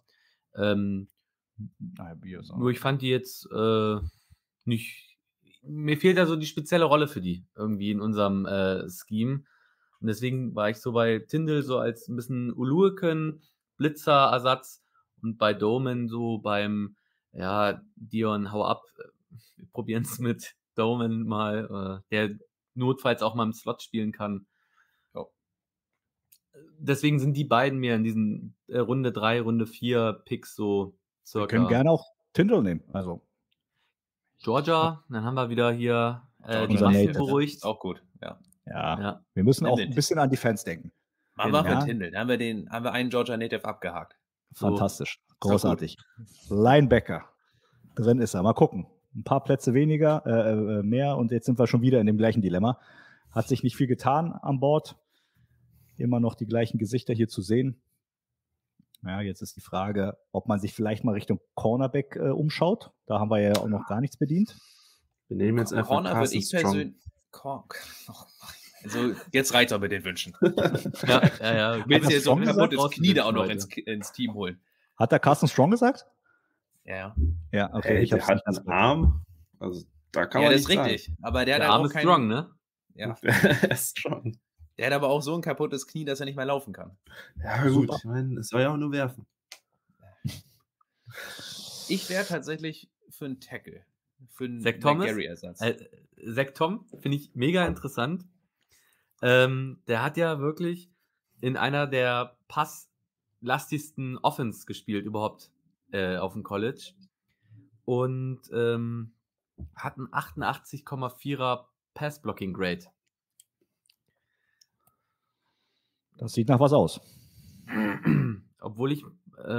Speaker 3: Nur ich fand die jetzt nicht. Mir fehlt da so die spezielle Rolle für die irgendwie in unserem Scheme. Und deswegen war ich so bei Tindall so als ein bisschen Uluken, Blitzer-Ersatz und bei Doman so beim Dion, hau ab. Wir probieren es mit Doman mal, der notfalls auch mal im Slot spielen kann.
Speaker 5: Ja.
Speaker 3: Deswegen sind die beiden mir in diesen Runde 3, Runde 4 Picks so circa.
Speaker 1: Wir können gerne auch Tindall nehmen. Also
Speaker 3: Georgia, dann haben wir wieder hier die
Speaker 1: Unser
Speaker 3: Waffen
Speaker 1: Native.
Speaker 3: beruhigt.
Speaker 5: Auch gut, ja.
Speaker 1: Ja, wir müssen auch
Speaker 5: Nimm
Speaker 1: ein
Speaker 5: mit.
Speaker 1: bisschen an die Fans denken.
Speaker 5: Machen wir
Speaker 1: Ja.
Speaker 5: mit Hindel. Da haben wir einen Georgia Native abgehakt.
Speaker 3: So.
Speaker 1: Fantastisch. Großartig. Linebacker. Drin ist er. Mal gucken. Ein paar Plätze weniger, mehr und jetzt sind wir schon wieder in dem gleichen Dilemma. Hat sich nicht viel getan an Bord. Immer noch die gleichen Gesichter hier zu sehen. Ja, jetzt ist die Frage, ob man sich vielleicht mal Richtung Cornerback umschaut. Da haben wir ja auch noch gar nichts bedient.
Speaker 2: Wir nehmen jetzt einfach
Speaker 5: Corner würde
Speaker 2: Carson
Speaker 5: ich
Speaker 2: Strong.
Speaker 5: persönlich. Also, jetzt reicht auch mit den Wünschen.
Speaker 3: Ja.
Speaker 5: Du willst
Speaker 1: Hat
Speaker 5: dir so ein
Speaker 1: Strong
Speaker 5: kaputtes
Speaker 3: gesagt?
Speaker 5: Knie da auch noch
Speaker 3: Leute.
Speaker 5: ins Team holen.
Speaker 1: Hat der Carsten Strong gesagt?
Speaker 5: Ja,
Speaker 1: Ja, okay.
Speaker 2: Ey,
Speaker 1: Ich
Speaker 2: der
Speaker 1: hab's
Speaker 2: hat
Speaker 1: nicht
Speaker 2: einen
Speaker 1: ganz
Speaker 2: Arm. Also, da kann
Speaker 5: ja
Speaker 2: man
Speaker 5: das ist
Speaker 2: nicht
Speaker 5: richtig. Aber der hat
Speaker 3: Der
Speaker 5: halt
Speaker 3: Arm
Speaker 5: auch
Speaker 3: ist
Speaker 5: keinen,
Speaker 3: strong, ne?
Speaker 5: Ja,
Speaker 2: Er ist strong.
Speaker 5: der hat aber auch so ein kaputtes Knie, dass er nicht mehr laufen kann.
Speaker 2: Ja, gut.
Speaker 1: Super.
Speaker 2: Ich meine, es soll ja auch nur werfen.
Speaker 5: Ich wäre tatsächlich für einen Tackle. Für einen
Speaker 3: Zach Thomas?
Speaker 5: Gary-Ersatz.
Speaker 3: Zach Tom finde ich mega interessant. Der hat ja wirklich in einer der passlastigsten Offense gespielt überhaupt auf dem College und hat einen 88,4er Pass-Blocking-Grade.
Speaker 1: Das sieht nach was aus.
Speaker 3: Obwohl ich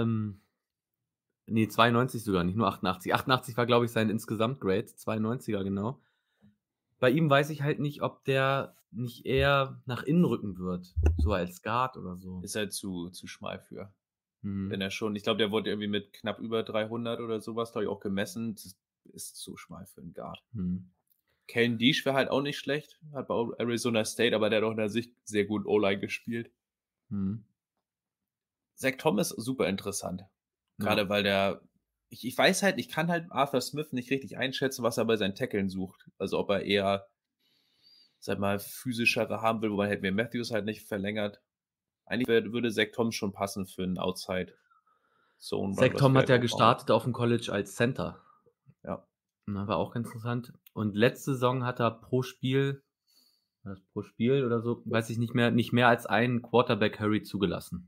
Speaker 3: 92 sogar, nicht nur 88. 88 war, glaube ich, sein Insgesamt-Grade, 92er genau. Bei ihm weiß ich halt nicht, ob der nicht eher nach innen rücken wird, so als Guard oder so.
Speaker 5: Ist halt zu schmal für.
Speaker 3: Hm.
Speaker 5: Wenn er schon, ich glaube, der wurde irgendwie mit knapp über 300 oder sowas, glaube ich, auch gemessen. Das ist zu schmal für einen Guard.
Speaker 3: Hm.
Speaker 5: Kellen Diesch wäre halt auch nicht schlecht. Hat bei Arizona State, aber der hat auch in der Sicht sehr gut O-Line gespielt.
Speaker 3: Hm.
Speaker 5: Zach Thomas super interessant. Gerade
Speaker 3: Ja.
Speaker 5: weil der, ich weiß halt, ich kann halt Arthur Smith nicht richtig einschätzen, was er bei seinen Tackeln sucht. Also ob er eher, sag mal, physischere haben will, wobei hätten wir Matthews halt nicht verlängert. Eigentlich würde Zach Tom schon passen für einen Outside Zone.
Speaker 3: Zach Tom hat ja gestartet auf dem College als Center.
Speaker 5: Ja.
Speaker 3: Na, war auch ganz interessant. Und letzte Saison hat er pro Spiel oder so, weiß ich nicht mehr als einen Quarterback-Hurry zugelassen.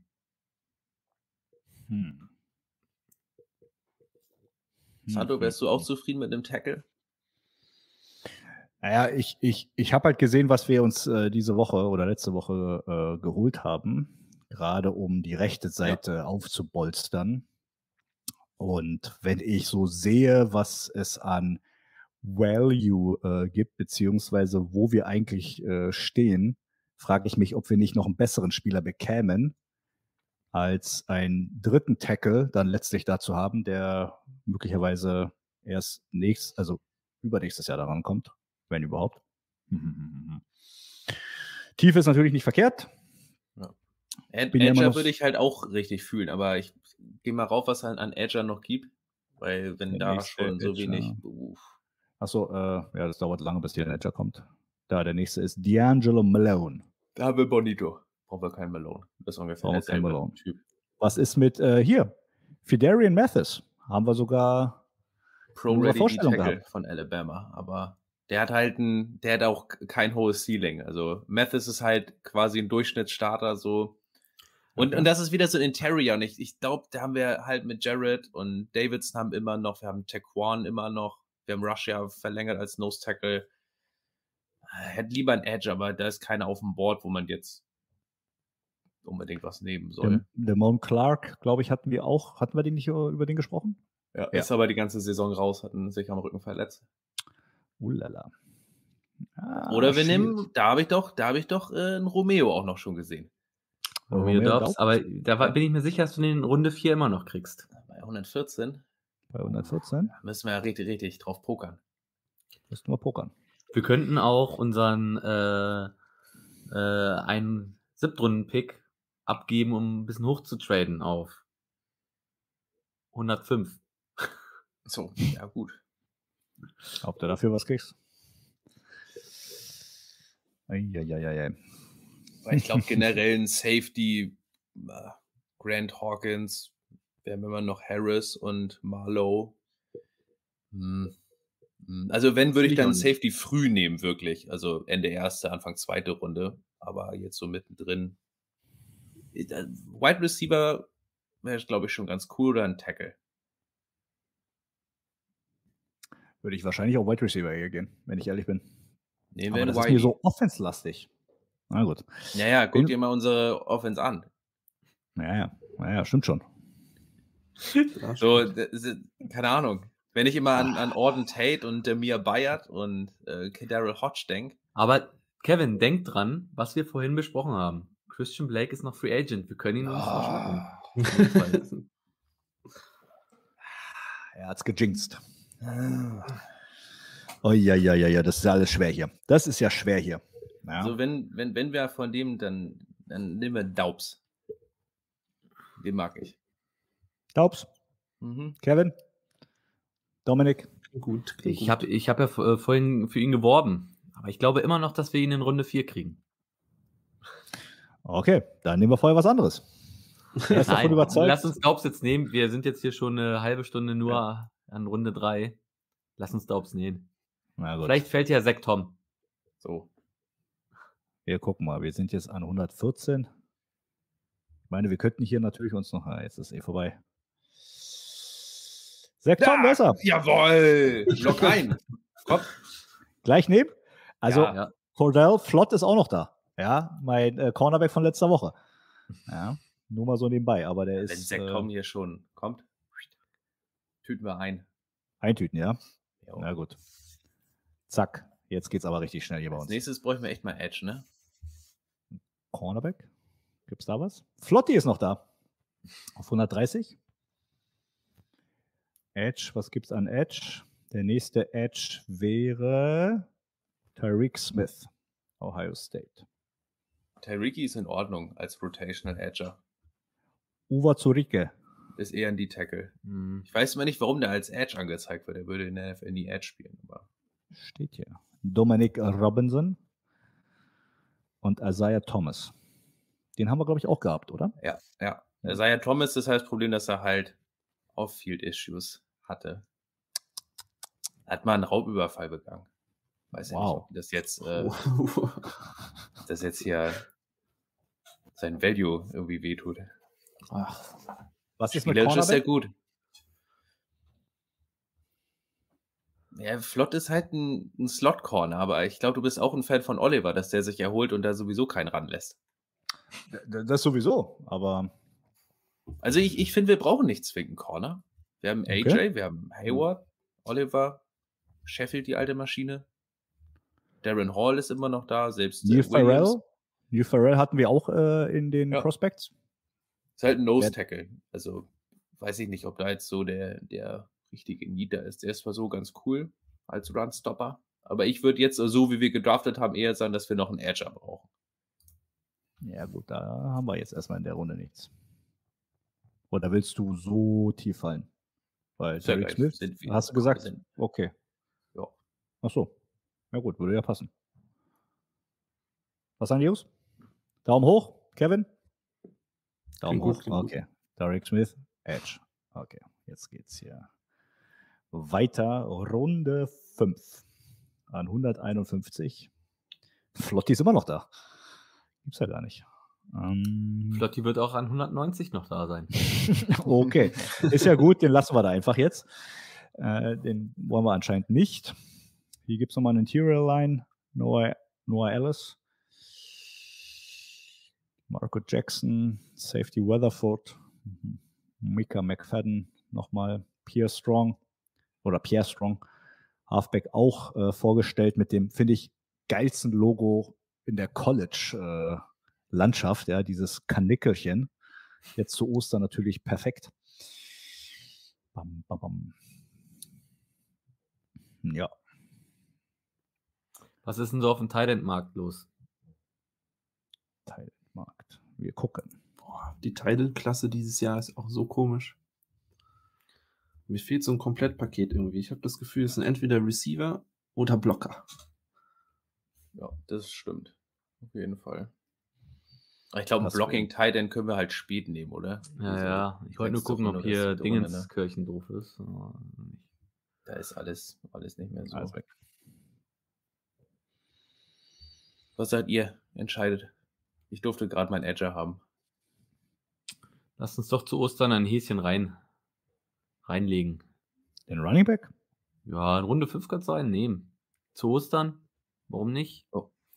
Speaker 5: Santo, wärst du auch zufrieden mit einem Tackle?
Speaker 1: Naja, ich habe halt gesehen, was wir uns diese Woche oder letzte Woche geholt haben, gerade um die rechte Seite aufzubolstern. Und wenn ich so sehe, was es an Value gibt, beziehungsweise wo wir eigentlich stehen, frage ich mich, ob wir nicht noch einen besseren Spieler bekämen, als einen dritten Tackle dann letztlich dazu haben, der möglicherweise erst übernächstes Jahr daran kommt, wenn überhaupt. Tiefe ist natürlich nicht verkehrt. Bin ja immer
Speaker 5: Edger
Speaker 1: noch-
Speaker 5: würde ich halt auch richtig fühlen, aber ich gehe mal rauf, was es an Edger noch gibt, weil wenn
Speaker 1: Der
Speaker 5: da
Speaker 1: nächste
Speaker 5: schon so
Speaker 1: Edger.
Speaker 5: wenig.
Speaker 1: Achso, ja, das dauert lange, bis der Edger kommt. Der nächste ist D'Angelo Malone.
Speaker 5: Da haben wir Bonito. Brauchen wir keinen Malone. Das ist ungefähr
Speaker 1: Brauchen wir keinen
Speaker 5: derselbe
Speaker 1: Malone.
Speaker 5: Typ.
Speaker 1: Was ist mit hier? Fidarian Mathis. Haben wir sogar
Speaker 5: Pro-Ready
Speaker 1: Vorstellung
Speaker 5: Tackle
Speaker 1: gehabt.
Speaker 5: von Alabama, aber der hat auch kein hohes Ceiling. Also Mathis ist halt quasi ein Durchschnittsstarter so. Und das ist wieder so ein Interior. Und ich glaube, da haben wir halt mit Jarrett und Davidson haben immer noch, wir haben Taquan immer noch, wir haben Rush ja verlängert als Nose Tackle. Hätte lieber ein Edge, aber da ist keiner auf dem Board, wo man jetzt unbedingt was nehmen soll.
Speaker 1: Der Mon Clark, glaube ich, hatten wir den nicht über den gesprochen?
Speaker 5: Ja, ist aber die ganze Saison raus, hatten sich am Rücken verletzt.
Speaker 1: Ulala.
Speaker 5: Oder wir nehmen, da habe ich doch einen Romeo auch noch schon gesehen.
Speaker 3: Romeo Dobbs, aber bin ich mir sicher, dass du den in Runde 4 immer noch kriegst.
Speaker 5: Bei 114.
Speaker 1: Bei 114
Speaker 5: Da müssen wir ja richtig drauf pokern.
Speaker 1: müssten wir pokern.
Speaker 3: Wir könnten auch unseren einen Siebtrunden-Pick abgeben, um ein bisschen hoch zu traden auf 105.
Speaker 5: So, ja gut.
Speaker 1: Ob du dafür was kriegst? Eieieiei.
Speaker 5: Weil ich glaube generell ein Safety, Grant Hawkins, wir haben immer noch Harris und Marlowe. Also wenn, würde ich dann Safety früh nehmen, wirklich. Also Ende erste, Anfang zweite Runde. Aber jetzt so mittendrin. Wide Receiver wäre, glaube ich, schon ganz cool oder ein Tackle.
Speaker 1: Würde ich wahrscheinlich auf Wide Receiver hier gehen, wenn ich ehrlich bin.
Speaker 5: Nehmen wir
Speaker 1: Aber
Speaker 5: einen
Speaker 1: das ist mir
Speaker 5: Whitey.
Speaker 1: so offense-lastig. Na gut.
Speaker 5: Naja, guck dir mal unsere Offense an.
Speaker 1: Naja, stimmt schon.
Speaker 5: So, keine Ahnung. Wenn ich immer an Auden Tate und Mia Bayard und Kedarrell Hodge denke.
Speaker 3: Aber Kevin, denk dran, was wir vorhin besprochen haben. Christian Blake ist noch Free Agent. Wir können ihn uns verschnappen.
Speaker 1: Er hat's gejinxt. Oh ja, das ist ja alles schwer hier. Das ist ja schwer hier. Ja.
Speaker 5: Also wenn wir von dem, dann nehmen wir Daubs. Den mag ich.
Speaker 1: Daubs,
Speaker 5: Mhm.
Speaker 1: Kevin, Dominik.
Speaker 2: Gut.
Speaker 3: Ich hab ja vorhin für ihn geworben. Aber ich glaube immer noch, dass wir ihn in Runde 4 kriegen.
Speaker 1: Okay, dann nehmen wir vorher was anderes. Er ist davon überzeugt.
Speaker 3: Lass uns Daubs jetzt nehmen. Wir sind jetzt hier schon eine halbe Stunde nur an Runde 3. Lass uns Daubs nehmen.
Speaker 1: Na gut.
Speaker 3: Vielleicht fällt ja Zach Tom.
Speaker 5: So.
Speaker 1: Wir gucken mal, wir sind jetzt an 114. Ich meine, wir könnten hier natürlich uns noch. Jetzt ist vorbei. Zach Tom, besser.
Speaker 5: Jawohl! Lock ein. Komm.
Speaker 1: Gleich neben. Also,
Speaker 3: Ja.
Speaker 1: Cordell Flott ist auch noch da. Ja, mein Cornerback von letzter Woche. Ja, nur mal so nebenbei. Aber der
Speaker 5: Wenn
Speaker 1: ist.
Speaker 5: Zach Tom hier schon kommt, tüten wir ein.
Speaker 1: Eintüten, ja.
Speaker 5: Jo.
Speaker 1: Na gut. Zack. Jetzt geht's aber richtig schnell hier bei
Speaker 5: Als
Speaker 1: uns.
Speaker 5: nächstes bräuchten wir echt mal Edge, ne?
Speaker 1: Cornerback. Gibt's da was? Flotti ist noch da. Auf 130. Edge, was gibt's an Edge? Der nächste Edge wäre Tyreek Smith, Ohio State.
Speaker 5: Tyriki ist in Ordnung als Rotational Edger.
Speaker 1: Uwe Zurike.
Speaker 5: Ist eher ein D-Tackle.
Speaker 3: Hm.
Speaker 5: Ich weiß mal nicht, warum der als Edge angezeigt wird. Er würde in der NFL nie Edge spielen. Aber
Speaker 1: Steht hier. Dominic Robinson und Isaiah Thomas. Den haben wir, glaube ich, auch gehabt, oder?
Speaker 5: ja. Isaiah Thomas, das heißt das Problem, dass er halt Off-Field-Issues hatte. Er hat mal einen Raubüberfall begangen. Weiß ja nicht,
Speaker 1: Wow.
Speaker 5: ob das jetzt hier sein Value irgendwie wehtut.
Speaker 2: Ach,
Speaker 1: Was ist mit
Speaker 5: Spielerisch ist sehr
Speaker 1: Cornerback?
Speaker 5: gut. Ja, Flott ist halt ein Slot-Corner, aber ich glaube, du bist auch ein Fan von Oliver, dass der sich erholt und da sowieso keinen ranlässt.
Speaker 1: Das sowieso, aber
Speaker 5: Also ich finde, wir brauchen nicht zwingend Corner. Wir haben AJ,
Speaker 1: Okay.
Speaker 5: wir haben Hayward, Oliver, Sheffield, die alte Maschine. Darren Hall ist immer noch da, selbst
Speaker 1: Neil
Speaker 5: Williams.
Speaker 1: Farrell. Neil Farrell hatten wir auch in den
Speaker 5: Ja.
Speaker 1: Prospects.
Speaker 5: Ist halt ein Nose-Tackle. Also weiß ich nicht, ob da jetzt so der richtige Need da ist. Der ist zwar so ganz cool als Run-Stopper, aber ich würde jetzt, so wie wir gedraftet haben, eher sagen, dass wir noch einen Edger brauchen.
Speaker 1: Ja gut, da haben wir jetzt erstmal in der Runde nichts. Oder willst du so tief fallen? Weil
Speaker 5: Sehr
Speaker 1: Tyreek
Speaker 5: gleich.
Speaker 1: Smith,
Speaker 5: Sind wir-
Speaker 1: hast du gesagt?
Speaker 5: sind-
Speaker 1: Okay.
Speaker 5: Ja.
Speaker 1: Ach so. Ja gut, würde ja passen. Was sagen die Jungs? Daumen hoch, Kevin? Daumen
Speaker 2: Klingt
Speaker 1: hoch,
Speaker 2: gut, klingt gut.
Speaker 1: okay. Tyreek Smith, Edge. Okay, jetzt geht's hier weiter. Runde 5 an 151. Flotti ist immer noch da. Gibt's ja gar nicht.
Speaker 3: Flotti wird auch an 190 noch da sein.
Speaker 1: Okay, ist ja gut, den lassen wir da einfach jetzt. Den wollen wir anscheinend nicht. Hier gibt es nochmal einen Interior Line. Noah Ellis. Marco Jackson. Safety Weatherford. Micah McFadden nochmal. Pierre Strong. Halfback auch vorgestellt mit dem, finde ich, geilsten Logo in der College-Landschaft. Ja, dieses Kanickelchen. Jetzt zu Ostern natürlich perfekt. Bam, bam, bam. Ja.
Speaker 3: Was ist denn so auf dem Thailand-Markt los?
Speaker 1: Teilmarkt. Wir gucken.
Speaker 2: boah, die Title-Klasse dieses Jahr ist auch so komisch. Mir fehlt so ein Komplettpaket irgendwie. Ich habe das Gefühl, es sind entweder Receiver oder Blocker.
Speaker 5: Ja, das stimmt. Auf jeden Fall. Aber ich glaube, ein
Speaker 1: Das
Speaker 5: Blocking-Tight End können wir halt spät nehmen, oder?
Speaker 3: Ja,
Speaker 5: Also,
Speaker 3: ja. Ich wollte nur
Speaker 5: sechste
Speaker 3: gucken, ob
Speaker 5: Runde
Speaker 3: hier
Speaker 5: oder siebte Runde, ne?
Speaker 3: Dingenskirchen doof ist. Aber nicht.
Speaker 5: Da ist alles nicht mehr so.
Speaker 1: Alles weg.
Speaker 5: Was sagt ihr? Entscheidet. Ich durfte gerade meinen Edger haben.
Speaker 3: Lass uns doch zu Ostern ein Häschen reinlegen.
Speaker 1: Den Running Back?
Speaker 3: Ja, in Runde 5 kannst du einen nehmen. Zu Ostern? Warum nicht?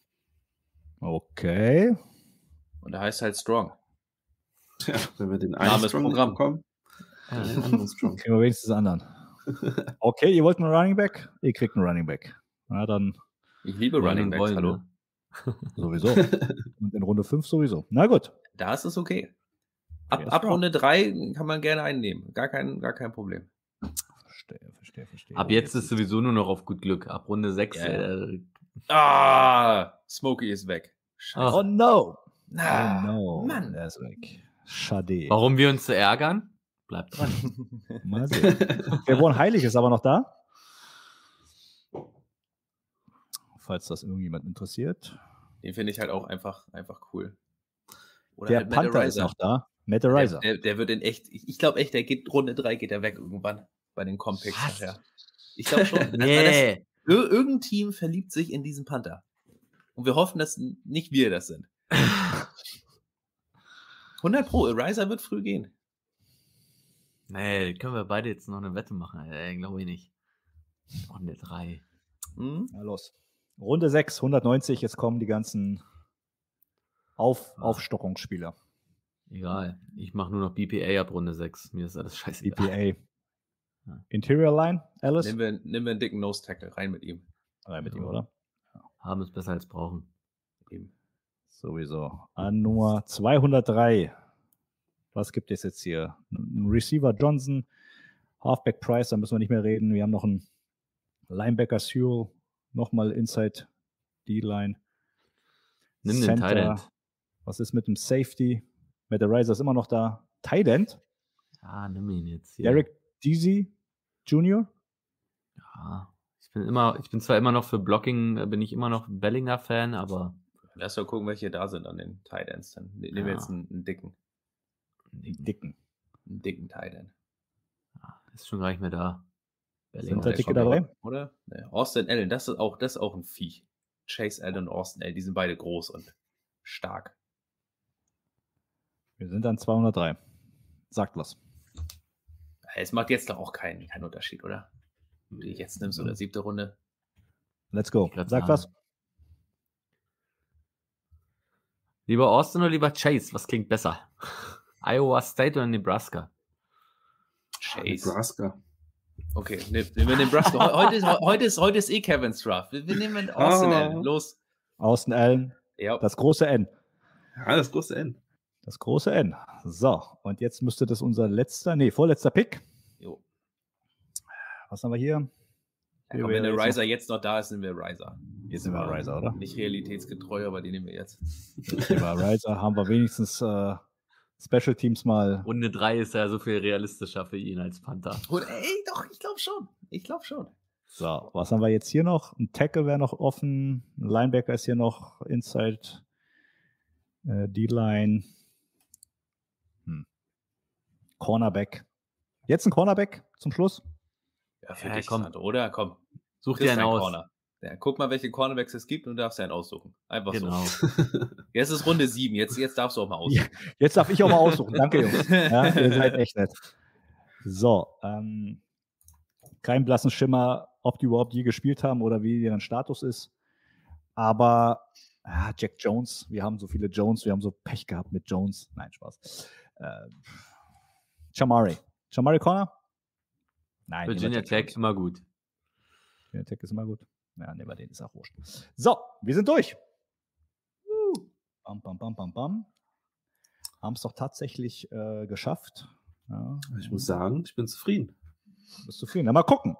Speaker 1: Okay.
Speaker 5: Und der heißt halt Strong.
Speaker 2: Ja, wenn wir den
Speaker 5: Name
Speaker 2: einen
Speaker 5: ist
Speaker 2: Strong
Speaker 5: Programm.
Speaker 2: bekommen,
Speaker 3: Ja.
Speaker 2: den anderen Strong.
Speaker 1: Kriegen wir wenigstens einen anderen. Okay, ihr wollt einen Running Back? Ihr kriegt einen Running Back. Na, dann
Speaker 5: Ich liebe Running Backs, hallo.
Speaker 3: Ne?
Speaker 1: sowieso. Und in Runde 5 sowieso. Na gut.
Speaker 5: Da ist es okay.
Speaker 1: Ja,
Speaker 5: Ab
Speaker 1: Strong.
Speaker 5: Runde 3 kann man gerne einen nehmen. Gar kein Problem.
Speaker 1: Verstehe.
Speaker 3: Ab jetzt ist sowieso nur noch auf gut Glück. Ab Runde 6.
Speaker 5: Ja. Smokey ist weg.
Speaker 3: Ach.
Speaker 1: Oh no.
Speaker 5: Ah,
Speaker 1: Oh no.
Speaker 5: Mann.
Speaker 1: Der ist weg. Schade.
Speaker 3: Warum wir uns so ärgern? Bleibt dran.
Speaker 1: Mal sehen. Der One Heilig ist aber noch da. Falls das irgendjemand interessiert.
Speaker 5: Den finde ich halt auch einfach cool. Oder
Speaker 1: Der
Speaker 5: halt Matt
Speaker 1: Panther ist
Speaker 5: Araiza.
Speaker 1: noch da. Matt Araiza.
Speaker 5: Der wird in echt, ich glaube echt, der geht Runde 3 geht er weg irgendwann bei den Compacts
Speaker 3: Was?
Speaker 5: nachher. Ich glaube schon.
Speaker 3: Nee.
Speaker 5: Irgendein Team verliebt sich in diesen Panther. Und wir hoffen, dass nicht wir das sind. 100 Pro, Araiza wird früh gehen.
Speaker 3: Nee, können wir beide jetzt noch eine Wette machen? Glaube ich nicht. Runde 3.
Speaker 5: Hm?
Speaker 1: Na los. Runde 6, 190. Jetzt kommen die ganzen Aufstockungsspieler.
Speaker 3: Egal. Ich mache nur noch BPA ab Runde 6. Mir ist alles scheißegal.
Speaker 1: BPA. Interior Line, Alice.
Speaker 5: Nehmen wir einen dicken Nose-Tackle rein mit ihm.
Speaker 1: Rein mit ihm, oder?
Speaker 3: Haben es besser als brauchen.
Speaker 5: Eben.
Speaker 1: Sowieso. An Nummer 203. Was gibt es jetzt hier? Ein Receiver Johnson, Halfback Price, da müssen wir nicht mehr reden. Wir haben noch einen Linebacker Sewell, nochmal Inside D-Line.
Speaker 3: Nimm den Tight End.
Speaker 1: Was ist mit dem Safety? Matt Araiza ist immer noch da. Tight End?
Speaker 3: Ja, nimm ihn jetzt hier.
Speaker 1: Derek Deasy Jr.?
Speaker 3: Ja. Ich bin zwar immer noch für Blocking, bin ich immer noch ein Bellinger-Fan, aber.
Speaker 5: Lass doch gucken, welche da sind an den Tight Ends. Dann nehmen wir jetzt einen dicken.
Speaker 1: Dicken.
Speaker 5: Einen dicken Tight End.
Speaker 3: Ist schon gar nicht mehr da.
Speaker 1: Sind da
Speaker 5: Der
Speaker 1: Dicke
Speaker 5: schon
Speaker 1: dabei?
Speaker 5: weg, oder? Nee. Austin Allen, das ist auch ein Viech. Chase Allen und Austin Allen, die sind beide groß und stark.
Speaker 1: Wir sind an 203. Sagt was.
Speaker 5: Es macht jetzt doch auch keinen Unterschied, oder? Ob du jetzt nimmst oder 7. Runde.
Speaker 1: Let's go.
Speaker 3: Platz
Speaker 1: Sagt
Speaker 3: A.
Speaker 1: was.
Speaker 3: Lieber Austin oder lieber Chase? Was klingt besser? Iowa State oder Nebraska?
Speaker 5: Chase.
Speaker 2: Nebraska.
Speaker 5: Okay, nehmen wir Nebraska. Heute ist eh Kevin's Draft. Wir nehmen Austin Allen. Los.
Speaker 1: Austin Allen.
Speaker 5: Ja.
Speaker 1: Das große N.
Speaker 2: Ja, das große N.
Speaker 1: Das große N. So, und jetzt müsste das unser vorletzter Pick.
Speaker 5: Jo.
Speaker 1: Was haben wir hier?
Speaker 5: Ja, komm, wenn der Riser jetzt noch da ist, nehmen wir Riser.
Speaker 1: Jetzt sind wir Riser, oder?
Speaker 5: Nicht realitätsgetreu, aber den nehmen wir jetzt.
Speaker 1: Jetzt nehmen wir Riser. Haben wir wenigstens Special Teams mal.
Speaker 3: Runde 3 ist ja so viel realistischer für ihn als Panther.
Speaker 5: Und doch, ich glaube schon. Ich glaube schon.
Speaker 1: So, was haben wir jetzt hier noch? Ein Tackle wäre noch offen. Ein Linebacker ist hier noch Inside D-Line. Cornerback. Jetzt ein Cornerback zum Schluss.
Speaker 5: Ja, für
Speaker 3: Ja,
Speaker 5: dich,
Speaker 3: komm.
Speaker 5: Sandro, oder? Komm.
Speaker 3: Such
Speaker 5: Kriegst
Speaker 3: dir einen
Speaker 5: einen
Speaker 3: aus.
Speaker 5: Corner. Ja, guck mal, welche Cornerbacks es gibt und du darfst einen aussuchen. Einfach
Speaker 3: Genau.
Speaker 5: so. Jetzt ist Runde 7. Jetzt darfst du auch mal aussuchen.
Speaker 1: Jetzt darf ich auch mal aussuchen. Danke, Jungs. Ja, ihr seid echt nett. So, kein blassen Schimmer, ob die überhaupt je gespielt haben oder wie deren Status ist. Aber Jack Jones, wir haben so viele Jones, wir haben so Pech gehabt mit Jones. Nein, Spaß. Chamari Corner? Nein.
Speaker 3: Virginia
Speaker 1: nehmen wir Jack
Speaker 3: Tech immer gut.
Speaker 1: Virginia Tech ist immer gut. Ja, nehmen wir den, ist auch wurscht. So, wir sind durch. Bam, bam, bam, bam, bam. Haben es doch tatsächlich geschafft. Ja.
Speaker 2: Ich muss sagen, ich bin zufrieden.
Speaker 1: Bist zufrieden? Na, mal gucken,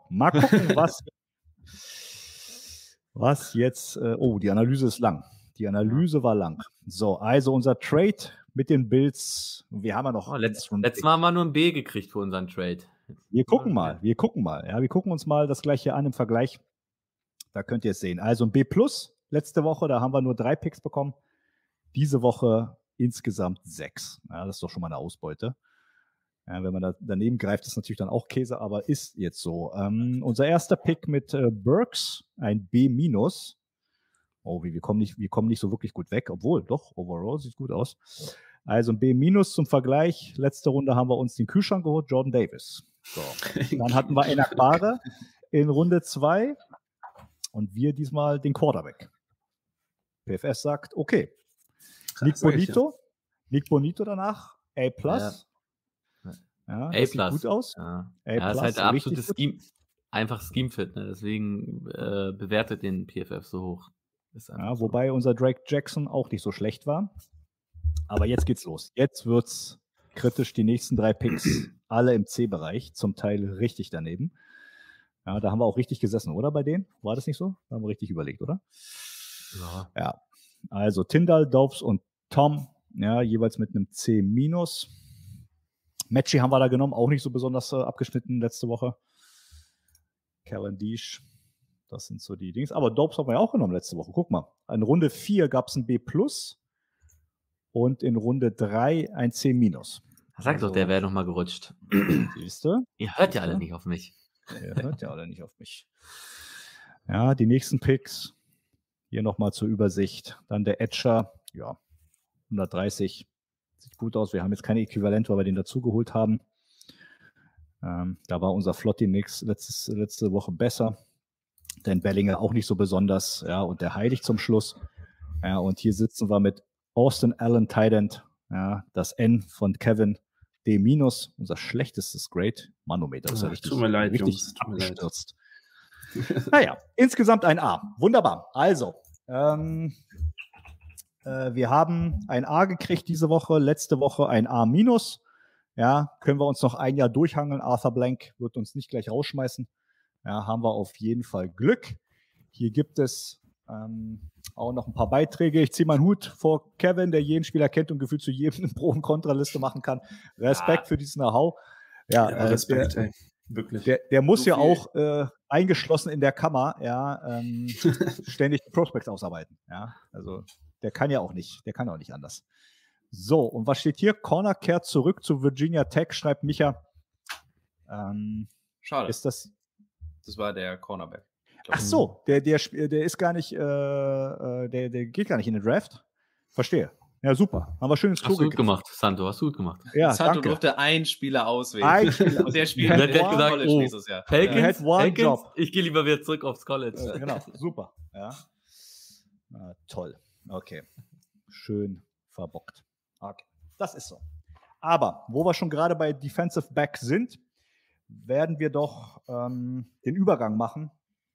Speaker 1: was jetzt. Die Analyse ist lang. Die Analyse war lang. So, also unser Trade mit den Bills. Wir haben ja noch.
Speaker 3: Letztes Mal haben wir nur ein B gekriegt für unseren Trade.
Speaker 1: Wir gucken mal. Ja, wir gucken uns mal das gleiche an im Vergleich. Da könnt ihr es sehen. Also ein B+, letzte Woche, da haben wir nur 3 Picks bekommen. Diese Woche insgesamt 6. Ja, das ist doch schon mal eine Ausbeute. Ja, wenn man da daneben greift, ist natürlich dann auch Käse, aber ist jetzt so. Unser erster Pick mit Burks, ein B-. Oh, wir kommen nicht so wirklich gut weg, obwohl, doch, overall sieht gut aus. Also ein B- zum Vergleich. Letzte Runde haben wir uns den Kühlschrank geholt, Jordan Davis. So. Dann hatten wir Enakbare. in Runde 2 und wir diesmal den Quarterback. PFS sagt, okay. Nick Bonito danach, A+. Ja, das sieht gut aus.
Speaker 3: Ja.
Speaker 1: A+,
Speaker 3: Ja, ist halt der absolute
Speaker 1: richtig gut.
Speaker 3: Scheme, einfach Scheme-Fit, ne? Deswegen bewertet den PFF so hoch. Ist einfach
Speaker 1: Ja,
Speaker 3: so.
Speaker 1: wobei unser Drake Jackson auch nicht so schlecht war. Aber jetzt geht's los. Jetzt wird's kritisch. Die nächsten 3 Picks, alle im C-Bereich, zum Teil richtig daneben. Ja, da haben wir auch richtig gesessen, oder bei denen? War das nicht so? Da haben wir richtig überlegt, oder?
Speaker 3: Ja.
Speaker 1: Ja. Also Tyndall, Dobbs und Tom, ja, jeweils mit einem C-. Matchy haben wir da genommen, auch nicht so besonders abgeschnitten letzte Woche. Cavendish, das sind so die Dings. Aber Dobbs haben wir ja auch genommen letzte Woche. Guck mal, in Runde 4 gab es ein B+ und in Runde 3 ein C-.
Speaker 3: Sag doch, der wäre nochmal gerutscht.
Speaker 1: Siehst du?
Speaker 3: Ihr hört ja alle nicht auf mich.
Speaker 1: Ihr hört ja alle nicht auf mich. Ja, die nächsten Picks. Hier nochmal zur Übersicht. Dann der Etcher, ja, 130. Sieht gut aus. Wir haben jetzt keine Äquivalent, weil wir den dazugeholt haben. Da war unser Flotti-Nix letzte Woche besser. Denn Bellinger auch nicht so besonders. Ja, und der Heilig zum Schluss. Ja, und hier sitzen wir mit Austin Allen Tight End. Ja, das N von Kevin D-, unser schlechtestes Grade. Manometer ist ja richtig,
Speaker 2: Tut mir leid,
Speaker 1: richtig
Speaker 2: Jungs, tut mir leid.
Speaker 1: abgestürzt. Naja, insgesamt ein A. Wunderbar. Also, wir haben ein A gekriegt diese Woche, letzte Woche ein A-. Ja, können wir uns noch ein Jahr durchhangeln. Arthur Blank wird uns nicht gleich rausschmeißen. Ja, haben wir auf jeden Fall Glück. Hier gibt es auch noch ein paar Beiträge. Ich ziehe meinen Hut vor Kevin, der jeden Spieler kennt und gefühlt zu jedem eine Pro- und Kontraliste machen kann. Respekt für dieses Know-how. Ja,
Speaker 2: Respekt, ey. Wirklich.
Speaker 1: Der muss
Speaker 5: So
Speaker 1: ja
Speaker 5: viel-
Speaker 1: auch eingeschlossen in der Kammer, ja, ständig die Prospects ausarbeiten. Ja, also der kann auch nicht anders. So, und was steht hier? Corner kehrt zurück zu Virginia Tech, schreibt Micha.
Speaker 5: Schade.
Speaker 1: Ist das?
Speaker 5: Das war der Cornerback.
Speaker 1: Ach so, der ist gar nicht, der geht gar nicht in den Draft. Verstehe. Ja, super. Haben wir schön ins Klo
Speaker 3: Hast du gut
Speaker 1: gegriffen.
Speaker 3: gemacht, Santo, hast du gut gemacht.
Speaker 1: Ja,
Speaker 5: Santo
Speaker 1: danke.
Speaker 5: durfte einen Spieler auswählen.
Speaker 1: Ein Spieler.
Speaker 5: Und der spielt
Speaker 1: Ja,
Speaker 3: Der
Speaker 1: der
Speaker 3: hat gesagt,
Speaker 5: College
Speaker 3: oh,
Speaker 5: nächstes Jahr.
Speaker 3: Falcons,
Speaker 1: had one job.
Speaker 3: ich gehe lieber wieder zurück aufs College.
Speaker 1: Genau, super. Ja. Toll. Okay. Schön verbockt. Okay. Das ist so. Aber wo wir schon gerade bei Defensive Back sind, werden wir doch den Übergang machen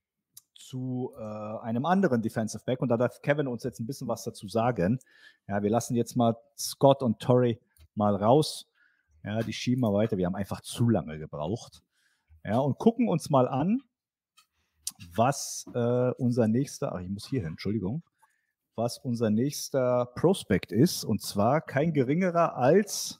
Speaker 1: zu einem anderen Defensive Back. Und da darf Kevin uns jetzt ein bisschen was dazu sagen. Ja, wir lassen jetzt mal Scott und Torrey mal raus. Ja, die schieben wir weiter. Wir haben einfach zu lange gebraucht. Ja, und gucken uns mal an, was unser nächster, ich muss hier hin, Entschuldigung, was unser nächster Prospect ist. Und zwar kein geringerer als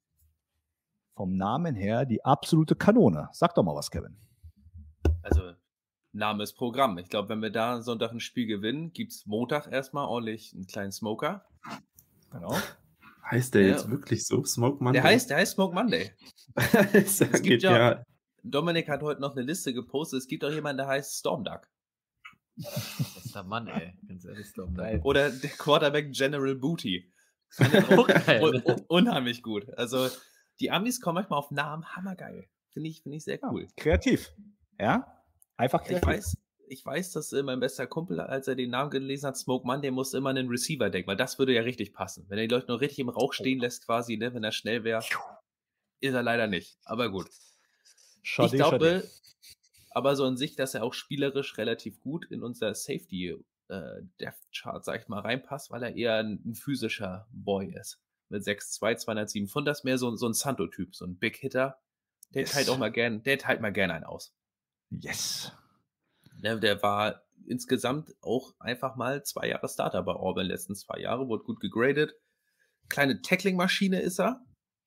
Speaker 1: vom Namen her die absolute Kanone. Sag doch mal was, Kevin.
Speaker 5: Also, Name ist Programm. Ich glaube, wenn wir da Sonntag ein Spiel gewinnen, gibt es Montag erstmal ordentlich einen kleinen Smoker.
Speaker 1: Genau.
Speaker 2: Heißt der
Speaker 5: Ja.
Speaker 2: jetzt wirklich so? Smoke Monday?
Speaker 5: Der heißt Smoke Monday.
Speaker 2: es
Speaker 5: gibt
Speaker 2: geht
Speaker 5: ja-
Speaker 2: ja.
Speaker 5: Dominik hat heute noch eine Liste gepostet. Es gibt auch jemanden, der heißt Stormduck.
Speaker 3: Bester Mann, ey. Ganz ehrlich, Storm.
Speaker 5: Oder der Quarterback General Booty. Fand ich auch unheimlich gut. Also, die Amis kommen manchmal auf Namen, hammergeil. Finde ich sehr cool.
Speaker 1: Kreativ. Ja? Einfach kreativ.
Speaker 5: Ich weiß, dass mein bester Kumpel, als er den Namen gelesen hat, Smoke Monday, musste immer an einen Receiver denken, weil das würde ja richtig passen. Wenn er die Leute noch richtig im Rauch stehen lässt, quasi, ne, wenn er schnell wäre, ist er leider nicht. Aber gut.
Speaker 1: Schade,
Speaker 5: Ich glaube,
Speaker 1: schade.
Speaker 5: aber so an sich, dass er auch spielerisch relativ gut in unser Safety Depth Chart, sag ich mal, reinpasst, weil er eher ein physischer Boy ist. Mit 6'2", 207 Pfund. Das ist mehr so ein Santo-Typ, so ein Big Hitter. Der
Speaker 1: Yes.
Speaker 5: teilt mal gern einen aus.
Speaker 1: Yes.
Speaker 5: Der war insgesamt auch einfach mal 2 Jahre Starter bei Auburn, letzten 2 Jahre, wurde gut gegradet. Kleine Tackling-Maschine ist er.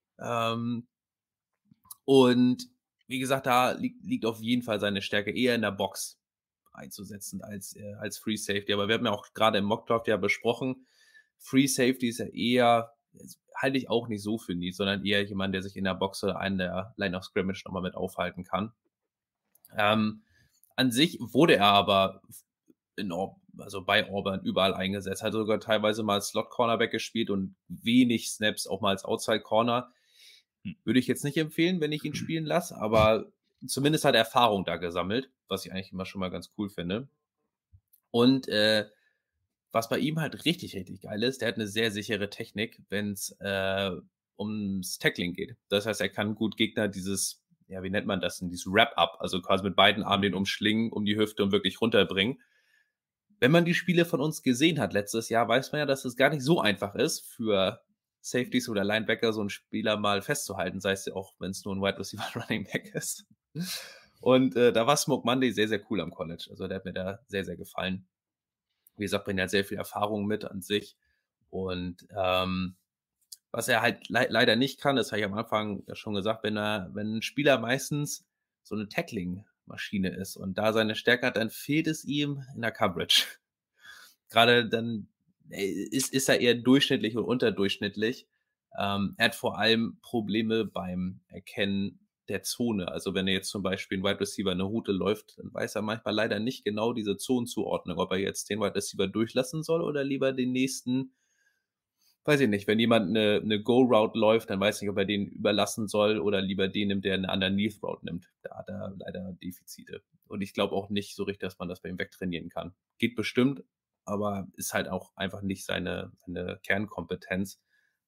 Speaker 5: Und wie gesagt, da liegt auf jeden Fall seine Stärke eher in der Box einzusetzen als Free Safety. Aber wir haben ja auch gerade im Mockdraft ja besprochen, Free Safety ist ja eher, halte ich auch nicht so für nie, sondern eher jemand, der sich in der Box oder einen der Line of Scrimmage nochmal mit aufhalten kann. An sich wurde er aber bei Auburn überall eingesetzt, hat sogar teilweise mal als Slot-Cornerback gespielt und wenig Snaps auch mal als Outside-Corner. Würde ich jetzt nicht empfehlen, wenn ich ihn spielen lasse, aber zumindest hat er Erfahrung da gesammelt. was ich eigentlich immer schon mal ganz cool finde. Und was bei ihm halt richtig, richtig geil ist, der hat eine sehr sichere Technik, wenn es ums Tackling geht. Das heißt, er kann gut Gegner dieses, ja, wie nennt man das denn, dieses Wrap-Up, also quasi mit beiden Armen den umschlingen, um die Hüfte und wirklich runterbringen. Wenn man die Spiele von uns gesehen hat letztes Jahr, weiß man ja, dass es gar nicht so einfach ist, für Safeties oder Linebacker so einen Spieler mal festzuhalten, sei es ja auch, wenn es nur ein Wide Receiver Running Back ist. Und da war Smoke Monday sehr, sehr cool am College. Also der hat mir da sehr, sehr gefallen. Wie gesagt, bringt halt sehr viel Erfahrung mit an sich. Und was er halt leider nicht kann, das habe ich am Anfang ja schon gesagt, wenn ein Spieler meistens so eine Tackling-Maschine ist und da seine Stärke hat, dann fehlt es ihm in der Coverage. Gerade dann ist er eher durchschnittlich und unterdurchschnittlich. Er hat vor allem Probleme beim Erkennen der Zone. Also wenn er jetzt zum Beispiel ein Wide Receiver eine Route läuft, dann weiß er manchmal leider nicht genau diese Zonenzuordnung, ob er jetzt den Wide Receiver durchlassen soll oder lieber den nächsten, weiß ich nicht, wenn jemand eine Go-Route läuft, dann weiß ich nicht, ob er den überlassen soll oder lieber den nimmt, der eine Underneath-Route nimmt. Da hat er leider Defizite. Und ich glaube auch nicht so richtig, dass man das bei ihm wegtrainieren kann. Geht bestimmt, aber ist halt auch einfach nicht seine Kernkompetenz.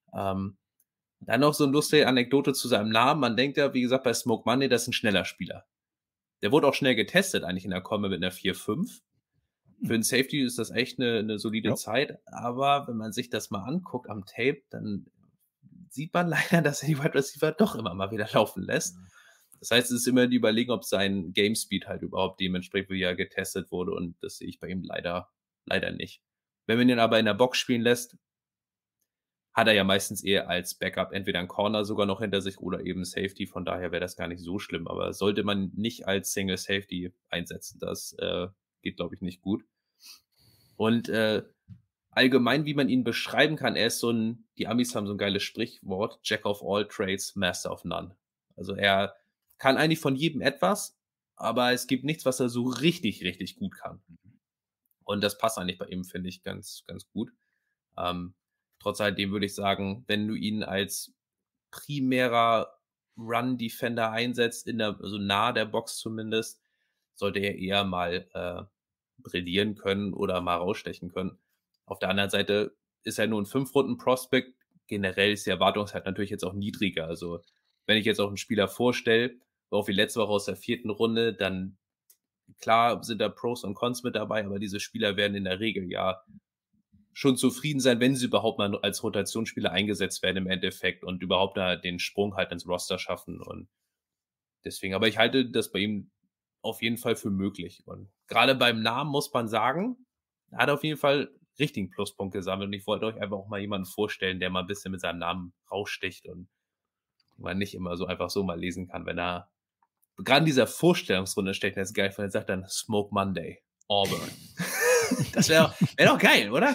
Speaker 5: Dann noch so eine lustige Anekdote zu seinem Namen. Man denkt ja, wie gesagt, bei Smoke Monday, das ist ein schneller Spieler. Der wurde auch schnell getestet, eigentlich in der Komme mit einer 4,5. Für einen Safety ist das echt eine solide Zeit. Aber wenn man sich das mal anguckt am Tape, dann sieht man leider, dass er die Wide Receiver doch immer mal wieder laufen lässt. Das heißt, es ist immer die Überlegung, ob sein Game Speed halt überhaupt dementsprechend, wie er getestet wurde. Und das sehe ich bei ihm leider nicht. Wenn man ihn aber in der Box spielen lässt, hat er ja meistens eher als Backup entweder einen Corner sogar noch hinter sich oder eben Safety. Von daher wäre das gar nicht so schlimm. Aber sollte man nicht als Single Safety einsetzen, das geht, glaube ich, nicht gut. Und allgemein, wie man ihn beschreiben kann, er ist die Amis haben so ein geiles Sprichwort, Jack of all trades, Master of none. Also er kann eigentlich von jedem etwas, aber es gibt nichts, was er so richtig, richtig gut kann. Und das passt eigentlich bei ihm, finde ich, ganz, ganz gut. Trotz alledem würde ich sagen, wenn du ihn als primärer Run-Defender einsetzt, also nahe der Box zumindest, sollte er eher mal brillieren können oder mal rausstechen können. Auf der anderen Seite ist er nur ein 5-Runden-Prospect. Generell ist die Erwartungszeit natürlich jetzt auch niedriger. Also wenn ich jetzt auch einen Spieler vorstelle, auch wie letzte Woche aus der 4. Runde, dann klar sind da Pros und Cons mit dabei, aber diese Spieler werden in der Regel ja schon zufrieden sein, wenn sie überhaupt mal als Rotationsspieler eingesetzt werden im Endeffekt und überhaupt da den Sprung halt ins Roster schaffen. Und deswegen, aber ich halte das bei ihm auf jeden Fall für möglich. Und gerade beim Namen muss man sagen, er hat auf jeden Fall richtigen Pluspunkt gesammelt. Und ich wollte euch einfach auch mal jemanden vorstellen, der mal ein bisschen mit seinem Namen raussticht und man nicht immer so einfach so mal lesen kann, wenn er gerade in dieser Vorstellungsrunde steckt, der ist geil, wenn er sagt dann Smoke Monday, Auburn. Das wäre doch geil, oder?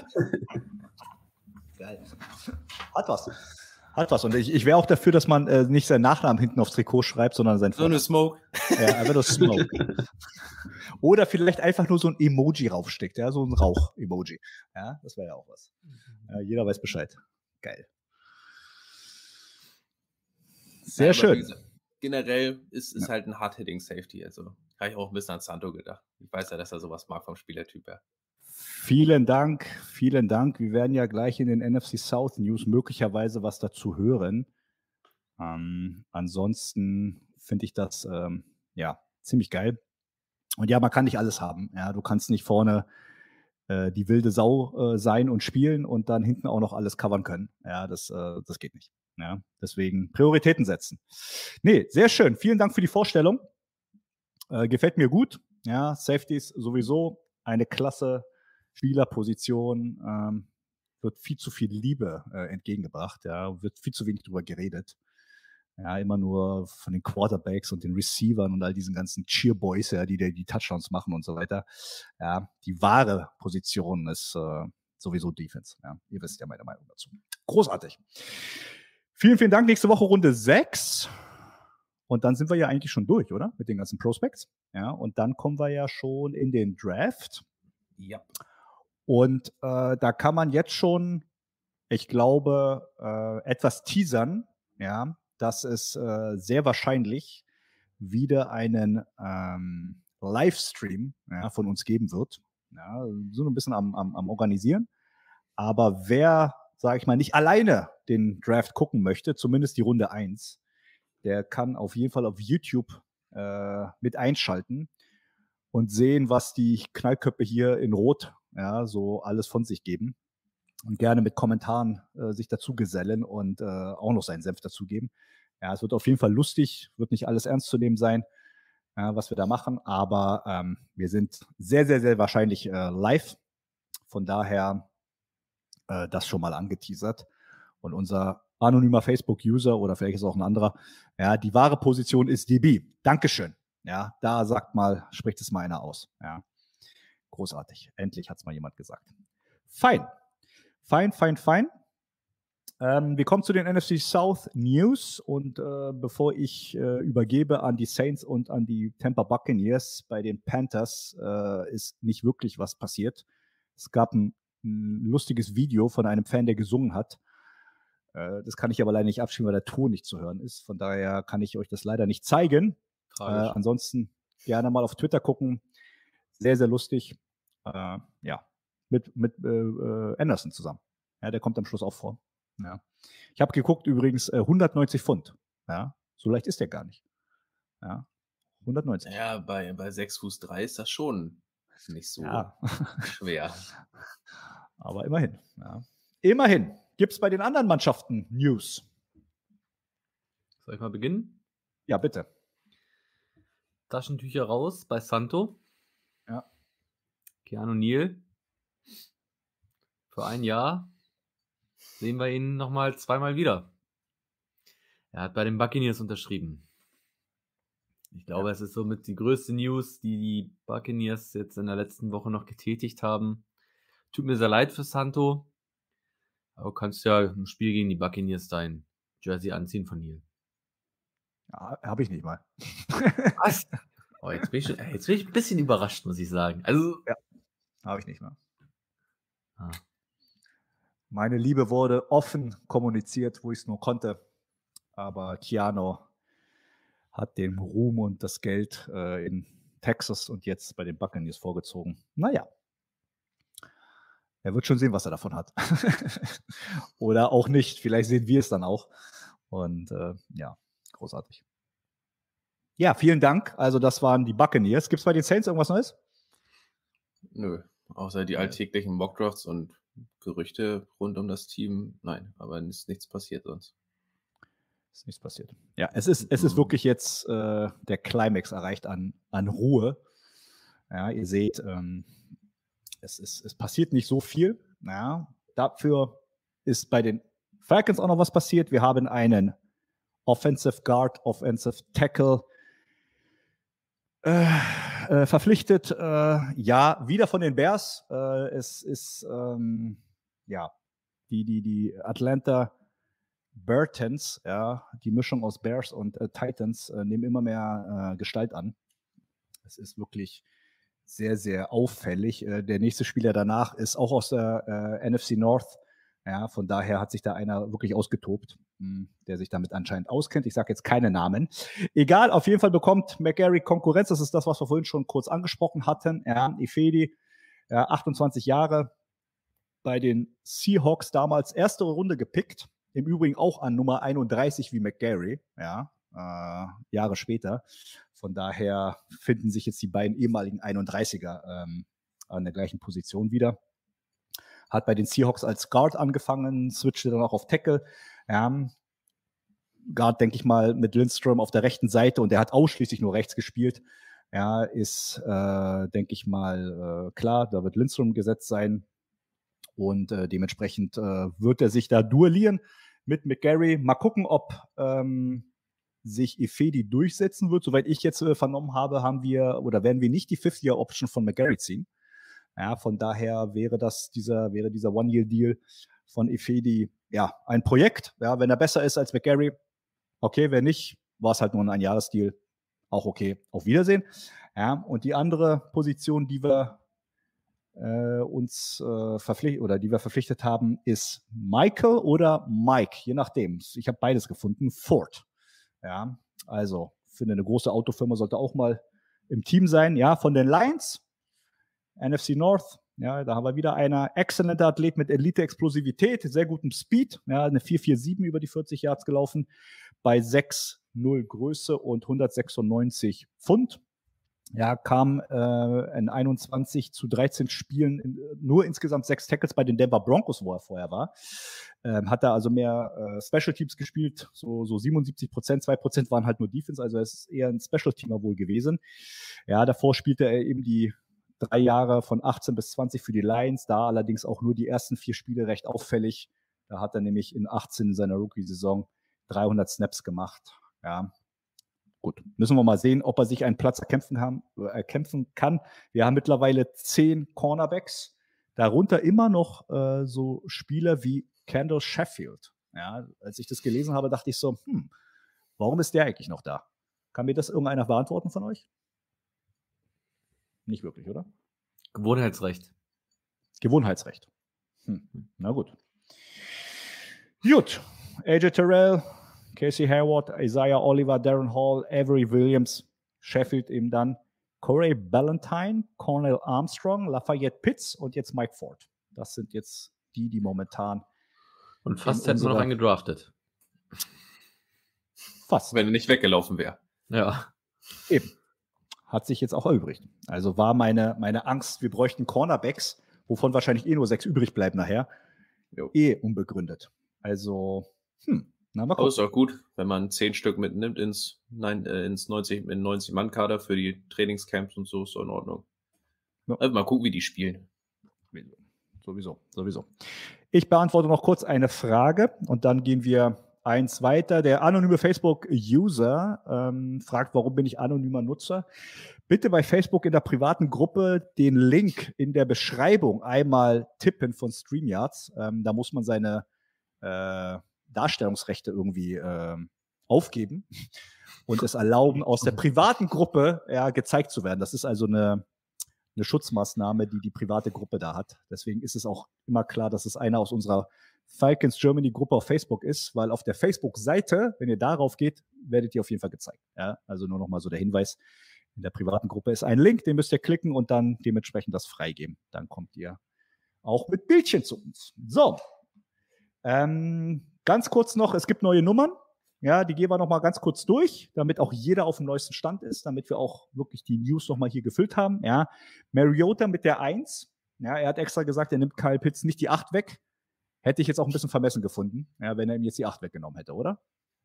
Speaker 1: Geil. Hat was. Und ich wäre auch dafür, dass man nicht seinen Nachnamen hinten aufs Trikot schreibt, sondern sein
Speaker 5: Vornamen. So eine Smoke.
Speaker 1: Ja, einfach nur Smoke. Oder vielleicht einfach nur so ein Emoji raufsteckt, ja, so ein Rauch-Emoji. Ja, das wäre ja auch was. Ja, jeder weiß Bescheid. Geil. Sehr schön.
Speaker 5: Gesagt, generell ist halt ein Hard-Hitting-Safety. Also habe ich auch ein bisschen an Santo gedacht. Ich weiß ja, dass er sowas mag vom Spielertyp her.
Speaker 1: Vielen Dank. Wir werden ja gleich in den NFC South News möglicherweise was dazu hören. Ansonsten finde ich das ziemlich geil. Und ja, man kann nicht alles haben. Ja, du kannst nicht vorne die wilde Sau sein und spielen und dann hinten auch noch alles covern können. Ja, das geht nicht. Ja, deswegen Prioritäten setzen. Nee, sehr schön. Vielen Dank für die Vorstellung. Gefällt mir gut. Ja, Safeties sowieso eine klasse Spielerposition. Wird viel zu viel Liebe entgegengebracht. Ja, wird viel zu wenig drüber geredet. Ja, immer nur von den Quarterbacks und den Receivern und all diesen ganzen Cheerboys, ja, die Touchdowns machen und so weiter. Ja, die wahre Position ist sowieso Defense. Ja, ihr wisst ja meine Meinung dazu. Großartig. Vielen, vielen Dank. Nächste Woche Runde 6. Und dann sind wir ja eigentlich schon durch, oder? Mit den ganzen Prospects. Ja, und dann kommen wir ja schon in den Draft.
Speaker 5: Ja.
Speaker 1: Und da kann man jetzt schon, ich glaube, etwas teasern, ja, dass es sehr wahrscheinlich wieder einen Livestream von uns geben wird. Ja, so ein bisschen am Organisieren. Aber wer, sage ich mal, nicht alleine den Draft gucken möchte, zumindest die Runde 1, der kann auf jeden Fall auf YouTube mit einschalten und sehen, was die Knallköpfe hier in Rot so alles von sich geben. Und gerne mit Kommentaren sich dazu gesellen und auch noch seinen Senf dazugeben. Ja, es wird auf jeden Fall lustig, wird nicht alles ernst zu nehmen sein, was wir da machen, aber wir sind sehr, sehr, sehr wahrscheinlich live. Von daher das schon mal angeteasert. Und unser anonymer Facebook-User oder vielleicht ist auch ein anderer, die wahre Position ist DB. Dankeschön. Ja, da spricht es mal einer aus. Ja, großartig. Endlich hat es mal jemand gesagt. Fein. Wir kommen zu den NFC South News und bevor ich übergebe an die Saints und an die Tampa Buccaneers, bei den Panthers ist nicht wirklich was passiert. Es gab ein lustiges Video von einem Fan, der gesungen hat. Das kann ich aber leider nicht abspielen, weil der Ton nicht zu hören ist. Von daher kann ich euch das leider nicht zeigen. Ansonsten gerne mal auf Twitter gucken. Sehr, sehr lustig. Mit Anderson zusammen. Ja, der kommt am Schluss auch vor. Ja. Ich habe geguckt, übrigens 190 Pfund. Ja, so leicht ist der gar nicht. Ja, 190.
Speaker 5: Ja, bei 6 Fuß 3 ist das schon nicht so schwer.
Speaker 1: Aber immerhin. Ja. Immerhin. Gibt es bei den anderen Mannschaften News?
Speaker 3: Soll ich mal beginnen?
Speaker 1: Ja, bitte.
Speaker 3: Taschentücher raus bei Santo.
Speaker 1: Ja.
Speaker 3: Keanu Neal. Für ein Jahr sehen wir ihn nochmal zweimal wieder. Er hat bei den Buccaneers unterschrieben. Ich glaube, es ist somit die größte News, die die Buccaneers jetzt in der letzten Woche noch getätigt haben. Tut mir sehr leid für Santo. Aber du kannst ja im Spiel gegen die Buccaneers dein Jersey anziehen von Neal.
Speaker 1: Ja, habe ich nicht mal.
Speaker 3: Was? Oh, jetzt bin ich ein bisschen überrascht, muss ich sagen. Also,
Speaker 1: ja, habe ich nicht mal.
Speaker 3: Ah.
Speaker 1: Meine Liebe wurde offen kommuniziert, wo ich es nur konnte. Aber Keanu hat den Ruhm und das Geld in Texas und jetzt bei den Buccaneers vorgezogen. Naja. Er wird schon sehen, was er davon hat. Oder auch nicht. Vielleicht sehen wir es dann auch. Und großartig. Ja, vielen Dank. Also das waren die Buccaneers. Gibt es bei den Saints irgendwas Neues?
Speaker 5: Nö, außer die alltäglichen Mockdrafts und Gerüchte rund um das Team. Nein, aber ist nichts passiert sonst.
Speaker 1: Ist nichts passiert. Ja, es ist wirklich jetzt der Climax erreicht an Ruhe. Ja, ihr seht, es passiert nicht so viel. Ja, dafür ist bei den Falcons auch noch was passiert. Wir haben einen Offensive Guard, Offensive Tackle verpflichtet. Wieder von den Bears. Es ist die Atlanta Burtons, die Mischung aus Bears und Titans, nehmen immer mehr Gestalt an. Es ist wirklich sehr, sehr auffällig. Der nächste Spieler danach ist auch aus der NFC North. Ja, von daher hat sich da einer wirklich ausgetobt, der sich damit anscheinend auskennt. Ich sage jetzt keine Namen. Egal, auf jeden Fall bekommt McGarry Konkurrenz. Das ist das, was wir vorhin schon kurz angesprochen hatten. Ifedi, 28 Jahre, bei den Seahawks damals erste Runde gepickt. Im Übrigen auch an Nummer 31 wie McGarry, Jahre später. Von daher finden sich jetzt die beiden ehemaligen 31er an der gleichen Position wieder. Hat bei den Seahawks als Guard angefangen, switchte dann auch auf Tackle. Guard, denke ich mal, mit Lindstrom auf der rechten Seite und der hat ausschließlich nur rechts gespielt. Ja, ist, denke ich mal, klar, da wird Lindstrom gesetzt sein und dementsprechend wird er sich da duellieren mit McGarry. Mal gucken, ob sich Ifedi durchsetzen wird. Soweit ich jetzt vernommen habe, werden wir nicht die Fifth-Year-Option von McGarry ziehen. Ja, von daher wäre dieser One-Year-Deal von Ifedi ein Projekt. Ja, wenn er besser ist als McGarry, okay, wenn nicht, war es halt nur ein Einjahresdeal. Auch okay. Auf Wiedersehen. Ja, und die andere Position, die wir verpflichtet haben, ist Michael oder Mike, je nachdem. Ich habe beides gefunden. Ford. Ja, also finde eine große Autofirma sollte auch mal im Team sein. Ja, von den Lions, NFC North. Ja, da haben wir wieder einer exzellenter Athlet mit Elite-Explosivität, sehr gutem Speed. Ja, eine 4,47 über die 40 Yards gelaufen, bei 6,0 Größe und 196 Pfund. Ja, kam in 21 zu 13 Spielen nur insgesamt 6 Tackles bei den Denver Broncos, wo er vorher war. Hat er also mehr Special Teams gespielt, so 77%, 2% waren halt nur Defense, also es ist eher ein Special Teamer wohl gewesen. Ja, davor spielte er eben die 3 Jahre von 18 bis 20 für die Lions, da allerdings auch nur die ersten 4 Spiele recht auffällig. Da hat er nämlich in 18 in seiner Rookie-Saison 300 Snaps gemacht. Ja, gut, müssen wir mal sehen, ob er sich einen Platz erkämpfen kann. Wir haben mittlerweile 10 Cornerbacks, darunter immer noch so Spieler wie Kendall Sheffield. Ja, als ich das gelesen habe, dachte ich so, warum ist der eigentlich noch da? Kann mir das irgendeiner beantworten von euch? Nicht wirklich, oder?
Speaker 3: Gewohnheitsrecht.
Speaker 1: Gewohnheitsrecht. Na gut. Gut. AJ Terrell, Casey Hayward, Isaiah Oliver, Darren Hall, Avery Williams, Sheffield eben dann, Corey Ballantyne, Cornell Armstrong, Lafayette Pitts und jetzt Mike Ford. Das sind jetzt die momentan.
Speaker 3: Und fast hätten wir noch einen gedraftet.
Speaker 1: Fast.
Speaker 5: Wenn er nicht weggelaufen wäre.
Speaker 3: Ja.
Speaker 1: Eben. Hat sich jetzt auch erübrigt. Also war meine Angst, wir bräuchten Cornerbacks, wovon wahrscheinlich nur 6 übrig bleiben nachher, unbegründet. Also, na, mal gucken.
Speaker 5: Aber ist auch gut, wenn man 10 Stück mitnimmt ins 90-Mann-Kader für die Trainingscamps und so, ist doch in Ordnung.
Speaker 1: Ja.
Speaker 5: Also mal gucken, wie die spielen.
Speaker 1: Sowieso. Ich beantworte noch kurz eine Frage und dann gehen wir eins weiter. Der anonyme Facebook-User fragt, warum bin ich anonymer Nutzer? Bitte bei Facebook in der privaten Gruppe den Link in der Beschreibung einmal tippen von StreamYards. Da muss man seine Darstellungsrechte irgendwie aufgeben und es erlauben, aus der privaten Gruppe gezeigt zu werden. Das ist also eine Schutzmaßnahme, die private Gruppe da hat. Deswegen ist es auch immer klar, dass es einer aus unserer Falcons Germany Gruppe auf Facebook ist, weil auf der Facebook-Seite, wenn ihr darauf geht, werdet ihr auf jeden Fall gezeigt. Ja, also nur nochmal so der Hinweis, in der privaten Gruppe ist ein Link, den müsst ihr klicken und dann dementsprechend das freigeben. Dann kommt ihr auch mit Bildchen zu uns. So, ganz kurz noch, es gibt neue Nummern. Ja, die gehen wir noch mal ganz kurz durch, damit auch jeder auf dem neuesten Stand ist, damit wir auch wirklich die News noch mal hier gefüllt haben. Ja, Mariota mit der 1. Ja, er hat extra gesagt, er nimmt Kyle Pitts nicht die 8 weg. Hätte ich jetzt auch ein bisschen vermessen gefunden, ja, wenn er ihm jetzt die 8 weggenommen hätte, oder?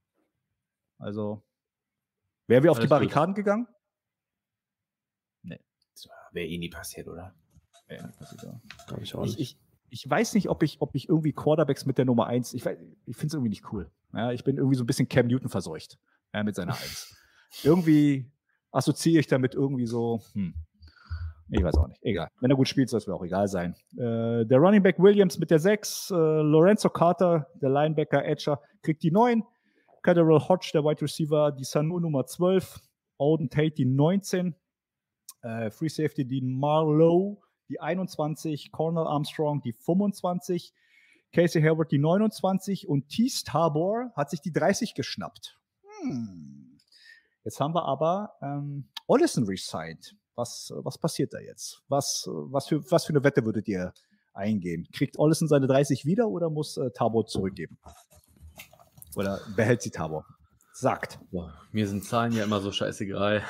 Speaker 1: Also, wären wir auf die Barrikaden gegangen?
Speaker 5: Nee. Das wäre eh nie passiert, oder?
Speaker 1: Ja, passiert ja.
Speaker 2: Glaube ich auch nicht.
Speaker 1: Ich weiß nicht, ob ich irgendwie Quarterbacks mit der Nummer 1, ich finde es irgendwie nicht cool. Ja, ich bin irgendwie so ein bisschen Cam Newton verseucht, mit seiner 1. Irgendwie assoziiere ich damit irgendwie so, ich weiß auch nicht, egal. Wenn er gut spielt, soll es mir auch egal sein. Der Running Back Williams mit der 6, Lorenzo Carter, der Linebacker Etcher, kriegt die 9, Kaderell Hodge, der Wide Receiver, die Sanu Nummer 12, Auden Tate die 19, Free Safety Dean Marlowe, die 21, Cornell Armstrong die 25, Casey Hayward die 29 und Tease Tabor hat sich die 30 geschnappt. Jetzt haben wir aber Ollison resigned. Was passiert da jetzt? Was für eine Wette würdet ihr eingehen? Kriegt Ollison seine 30 wieder oder muss Tabor zurückgeben? Oder behält sie Tabor? Sagt.
Speaker 3: Boah, mir sind Zahlen ja immer so scheißegal.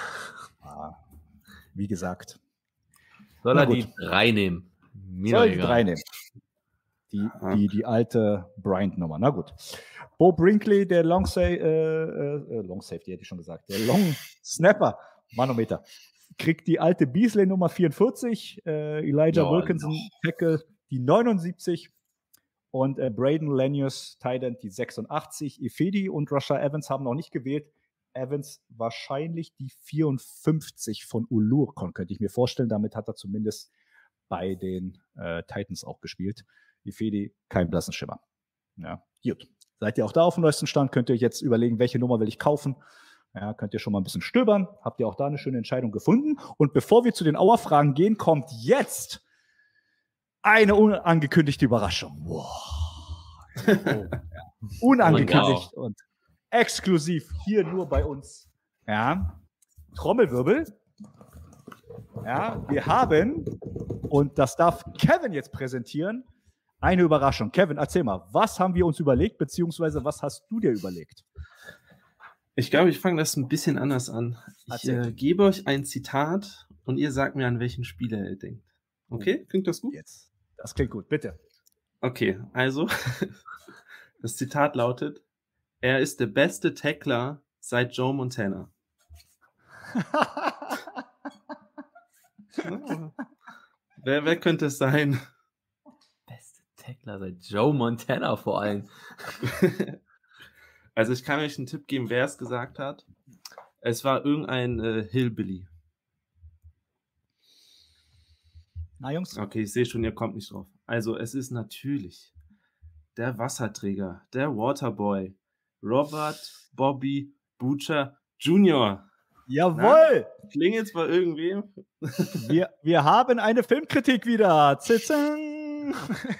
Speaker 1: Wie gesagt.
Speaker 3: Soll er die 3 nehmen? Mir
Speaker 1: soll die 3 nehmen. Die alte Bryant-Nummer. Na gut. Bo Brinkley, der Long Safety, hätte ich schon gesagt. Der Long Snapper, Manometer, kriegt die alte Beasley Nummer 44. Elijah Wilkinson, Tackle, die 79. Und Braden Lanius, Tight End, die 86. Ifedi und Rasha Evans haben noch nicht gewählt. Evans wahrscheinlich die 54 von Ulurkon, könnte ich mir vorstellen. Damit hat er zumindest bei den Titans auch gespielt. Ifedi, kein blassen Schimmer. Ja, gut. Seid ihr auch da auf dem neuesten Stand? Könnt ihr euch jetzt überlegen, welche Nummer will ich kaufen? Ja, könnt ihr schon mal ein bisschen stöbern. Habt ihr auch da eine schöne Entscheidung gefunden? Und bevor wir zu den Auerfragen gehen, kommt jetzt eine unangekündigte Überraschung. Wow. Unangekündigt und exklusiv hier nur bei uns. Ja. Trommelwirbel. Ja, wir haben, und das darf Kevin jetzt präsentieren, eine Überraschung. Kevin, erzähl mal, was haben wir uns überlegt, beziehungsweise was hast du dir überlegt?
Speaker 2: Ich glaube, ich fange das ein bisschen anders an. Ich gebe euch ein Zitat und ihr sagt mir, an welchen Spieler ihr denkt. Okay, klingt das gut?
Speaker 1: Jetzt. Das klingt gut, bitte.
Speaker 2: Okay, also, das Zitat lautet, er ist der beste Tackler seit Joe Montana. Wer könnte es sein?
Speaker 3: Beste Tackler seit Joe Montana vor allem.
Speaker 2: Also ich kann euch einen Tipp geben, wer es gesagt hat. Es war irgendein Hillbilly.
Speaker 1: Na, Jungs?
Speaker 2: Okay, ich sehe schon, ihr kommt nicht drauf. Also es ist natürlich der Wasserträger, der Waterboy, Robert Bobby Butcher Jr.
Speaker 1: Jawohl!
Speaker 2: Klingelt's bei irgendwem?
Speaker 1: Wir haben eine Filmkritik wieder. Zitzing.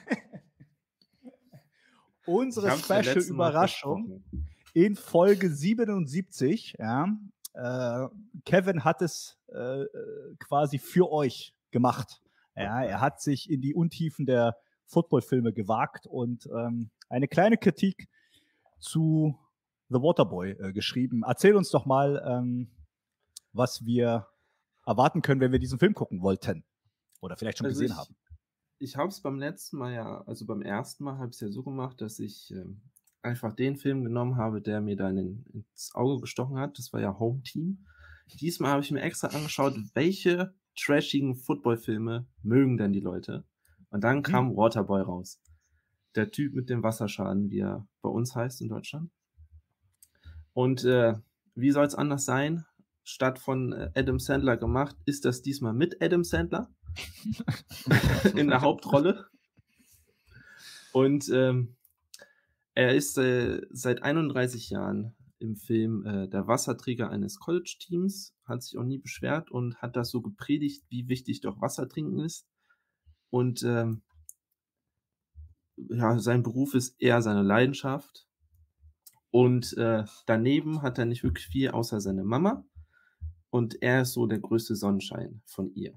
Speaker 1: Unsere Special-Überraschung in Folge 77. Ja, Kevin hat es quasi für euch gemacht. Ja, er hat sich in die Untiefen der Footballfilme gewagt und eine kleine Kritik zu The Waterboy geschrieben. Erzähl uns doch mal, was wir erwarten können, wenn wir diesen Film gucken wollten oder vielleicht schon gesehen haben.
Speaker 2: Ich habe es beim letzten Mal ja, also beim ersten Mal habe ich es ja so gemacht, dass ich einfach den Film genommen habe, der mir dann ins Auge gestochen hat. Das war ja Home Team. Diesmal habe ich mir extra angeschaut, welche trashigen Footballfilme mögen denn die Leute. Und dann kam Waterboy raus. Der Typ mit dem Wasserschaden, wie er bei uns heißt in Deutschland. Und wie soll es anders sein? Statt von Adam Sandler gemacht, ist das diesmal mit Adam Sandler in der Hauptrolle. Und er ist seit 31 Jahren im Film der Wasserträger eines College-Teams, hat sich auch nie beschwert und hat das so gepredigt, wie wichtig doch Wasser trinken ist. Und ja, sein Beruf ist eher seine Leidenschaft. Und daneben hat er nicht wirklich viel außer seine Mama. Und er ist so der größte Sonnenschein von ihr.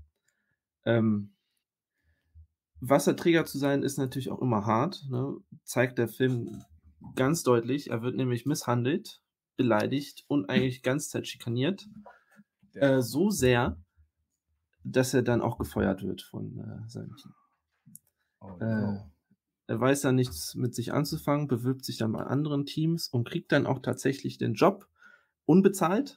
Speaker 2: Wasserträger zu sein ist natürlich auch immer hart. Ne? Zeigt der Film ganz deutlich. Er wird nämlich misshandelt, beleidigt und eigentlich ganz Zeit schikaniert. So sehr, dass er dann auch gefeuert wird von seinem Team.
Speaker 1: Oh, no.
Speaker 2: Er weiß dann nichts mit sich anzufangen, bewirbt sich dann bei anderen Teams und kriegt dann auch tatsächlich den Job unbezahlt.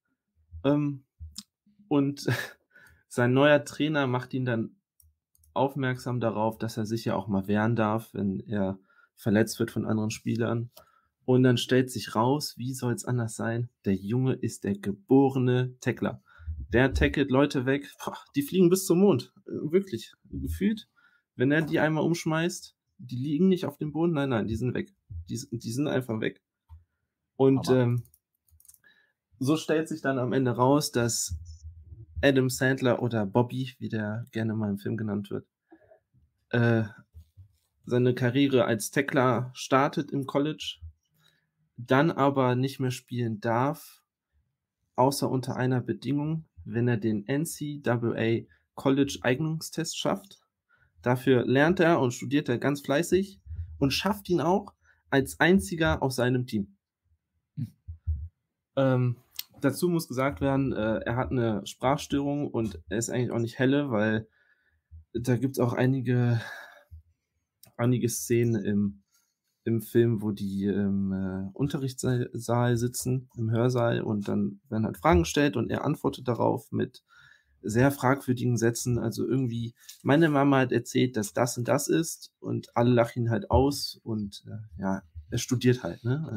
Speaker 2: Und sein neuer Trainer macht ihn dann aufmerksam darauf, dass er sich ja auch mal wehren darf, wenn er verletzt wird von anderen Spielern. Und dann stellt sich raus, wie soll es anders sein? Der Junge ist der geborene Tackler. Der tackelt Leute weg, die fliegen bis zum Mond. Wirklich, gefühlt. Wenn er die einmal umschmeißt, die liegen nicht auf dem Boden, nein, die sind weg. Die sind einfach weg. Und so stellt sich dann am Ende raus, dass Adam Sandler oder Bobby, wie der gerne mal im Film genannt wird, seine Karriere als Tackler startet im College, dann aber nicht mehr spielen darf, außer unter einer Bedingung, wenn er den NCAA College Eignungstest schafft. Dafür lernt er und studiert er ganz fleißig und schafft ihn auch als einziger aus seinem Team. Dazu muss gesagt werden, er hat eine Sprachstörung und er ist eigentlich auch nicht helle, weil da gibt es auch einige Szenen im Film, wo die im Unterrichtssaal sitzen, im Hörsaal, und dann werden halt Fragen gestellt und er antwortet darauf mit sehr fragwürdigen Sätzen. Also irgendwie, meine Mama hat erzählt, dass das und das ist und alle lachen ihn halt aus und ja, er studiert halt, ne?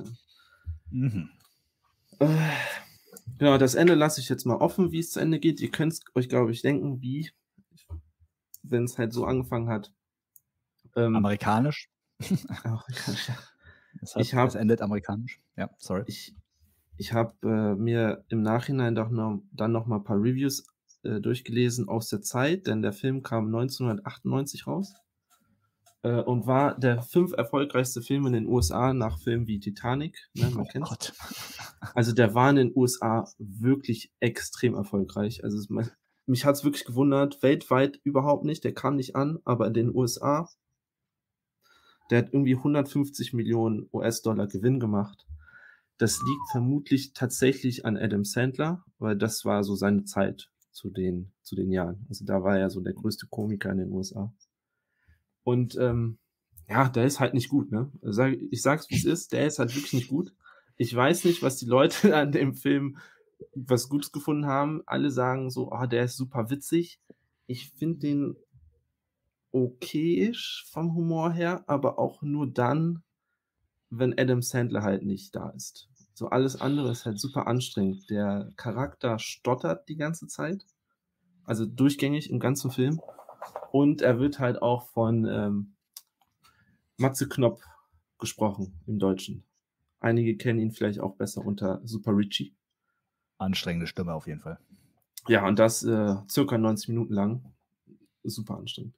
Speaker 2: Genau, das Ende lasse ich jetzt mal offen, wie es zu Ende geht. Ihr könnt euch, glaube ich, denken, wie, wenn es halt so angefangen hat.
Speaker 1: Amerikanisch.
Speaker 2: Amerikanisch, ja.
Speaker 1: Es endet amerikanisch. Ja, sorry.
Speaker 2: Ich habe mir im Nachhinein dann noch mal ein paar Reviews durchgelesen aus der Zeit, denn der Film kam 1998 raus. und war der 5 erfolgreichste Film in den USA nach Filmen wie Titanic. Ne, man
Speaker 1: Oh
Speaker 2: kennt's.
Speaker 1: Gott.
Speaker 2: Also der war in den USA wirklich extrem erfolgreich. Also mich hat's wirklich gewundert. Weltweit überhaupt nicht. Der kam nicht an, aber in den USA, der hat irgendwie 150 Millionen US-Dollar Gewinn gemacht. Das liegt vermutlich tatsächlich an Adam Sandler, weil das war so seine Zeit zu den Jahren. Also da war er so der größte Komiker in den USA. Und ja, der ist halt nicht gut, ne? Ich sag's, wie es ist, der ist halt wirklich nicht gut. Ich weiß nicht, was die Leute an dem Film was Gutes gefunden haben. Alle sagen so, der ist super witzig. Ich finde den okayisch vom Humor her, aber auch nur dann, wenn Adam Sandler halt nicht da ist. So alles andere ist halt super anstrengend. Der Charakter stottert die ganze Zeit. Also durchgängig im ganzen Film. Und er wird halt auch von Matze Knopp gesprochen im Deutschen. Einige kennen ihn vielleicht auch besser unter Super Richie.
Speaker 1: Anstrengende Stimme auf jeden Fall.
Speaker 2: Ja, und das circa 90 Minuten lang. Super anstrengend.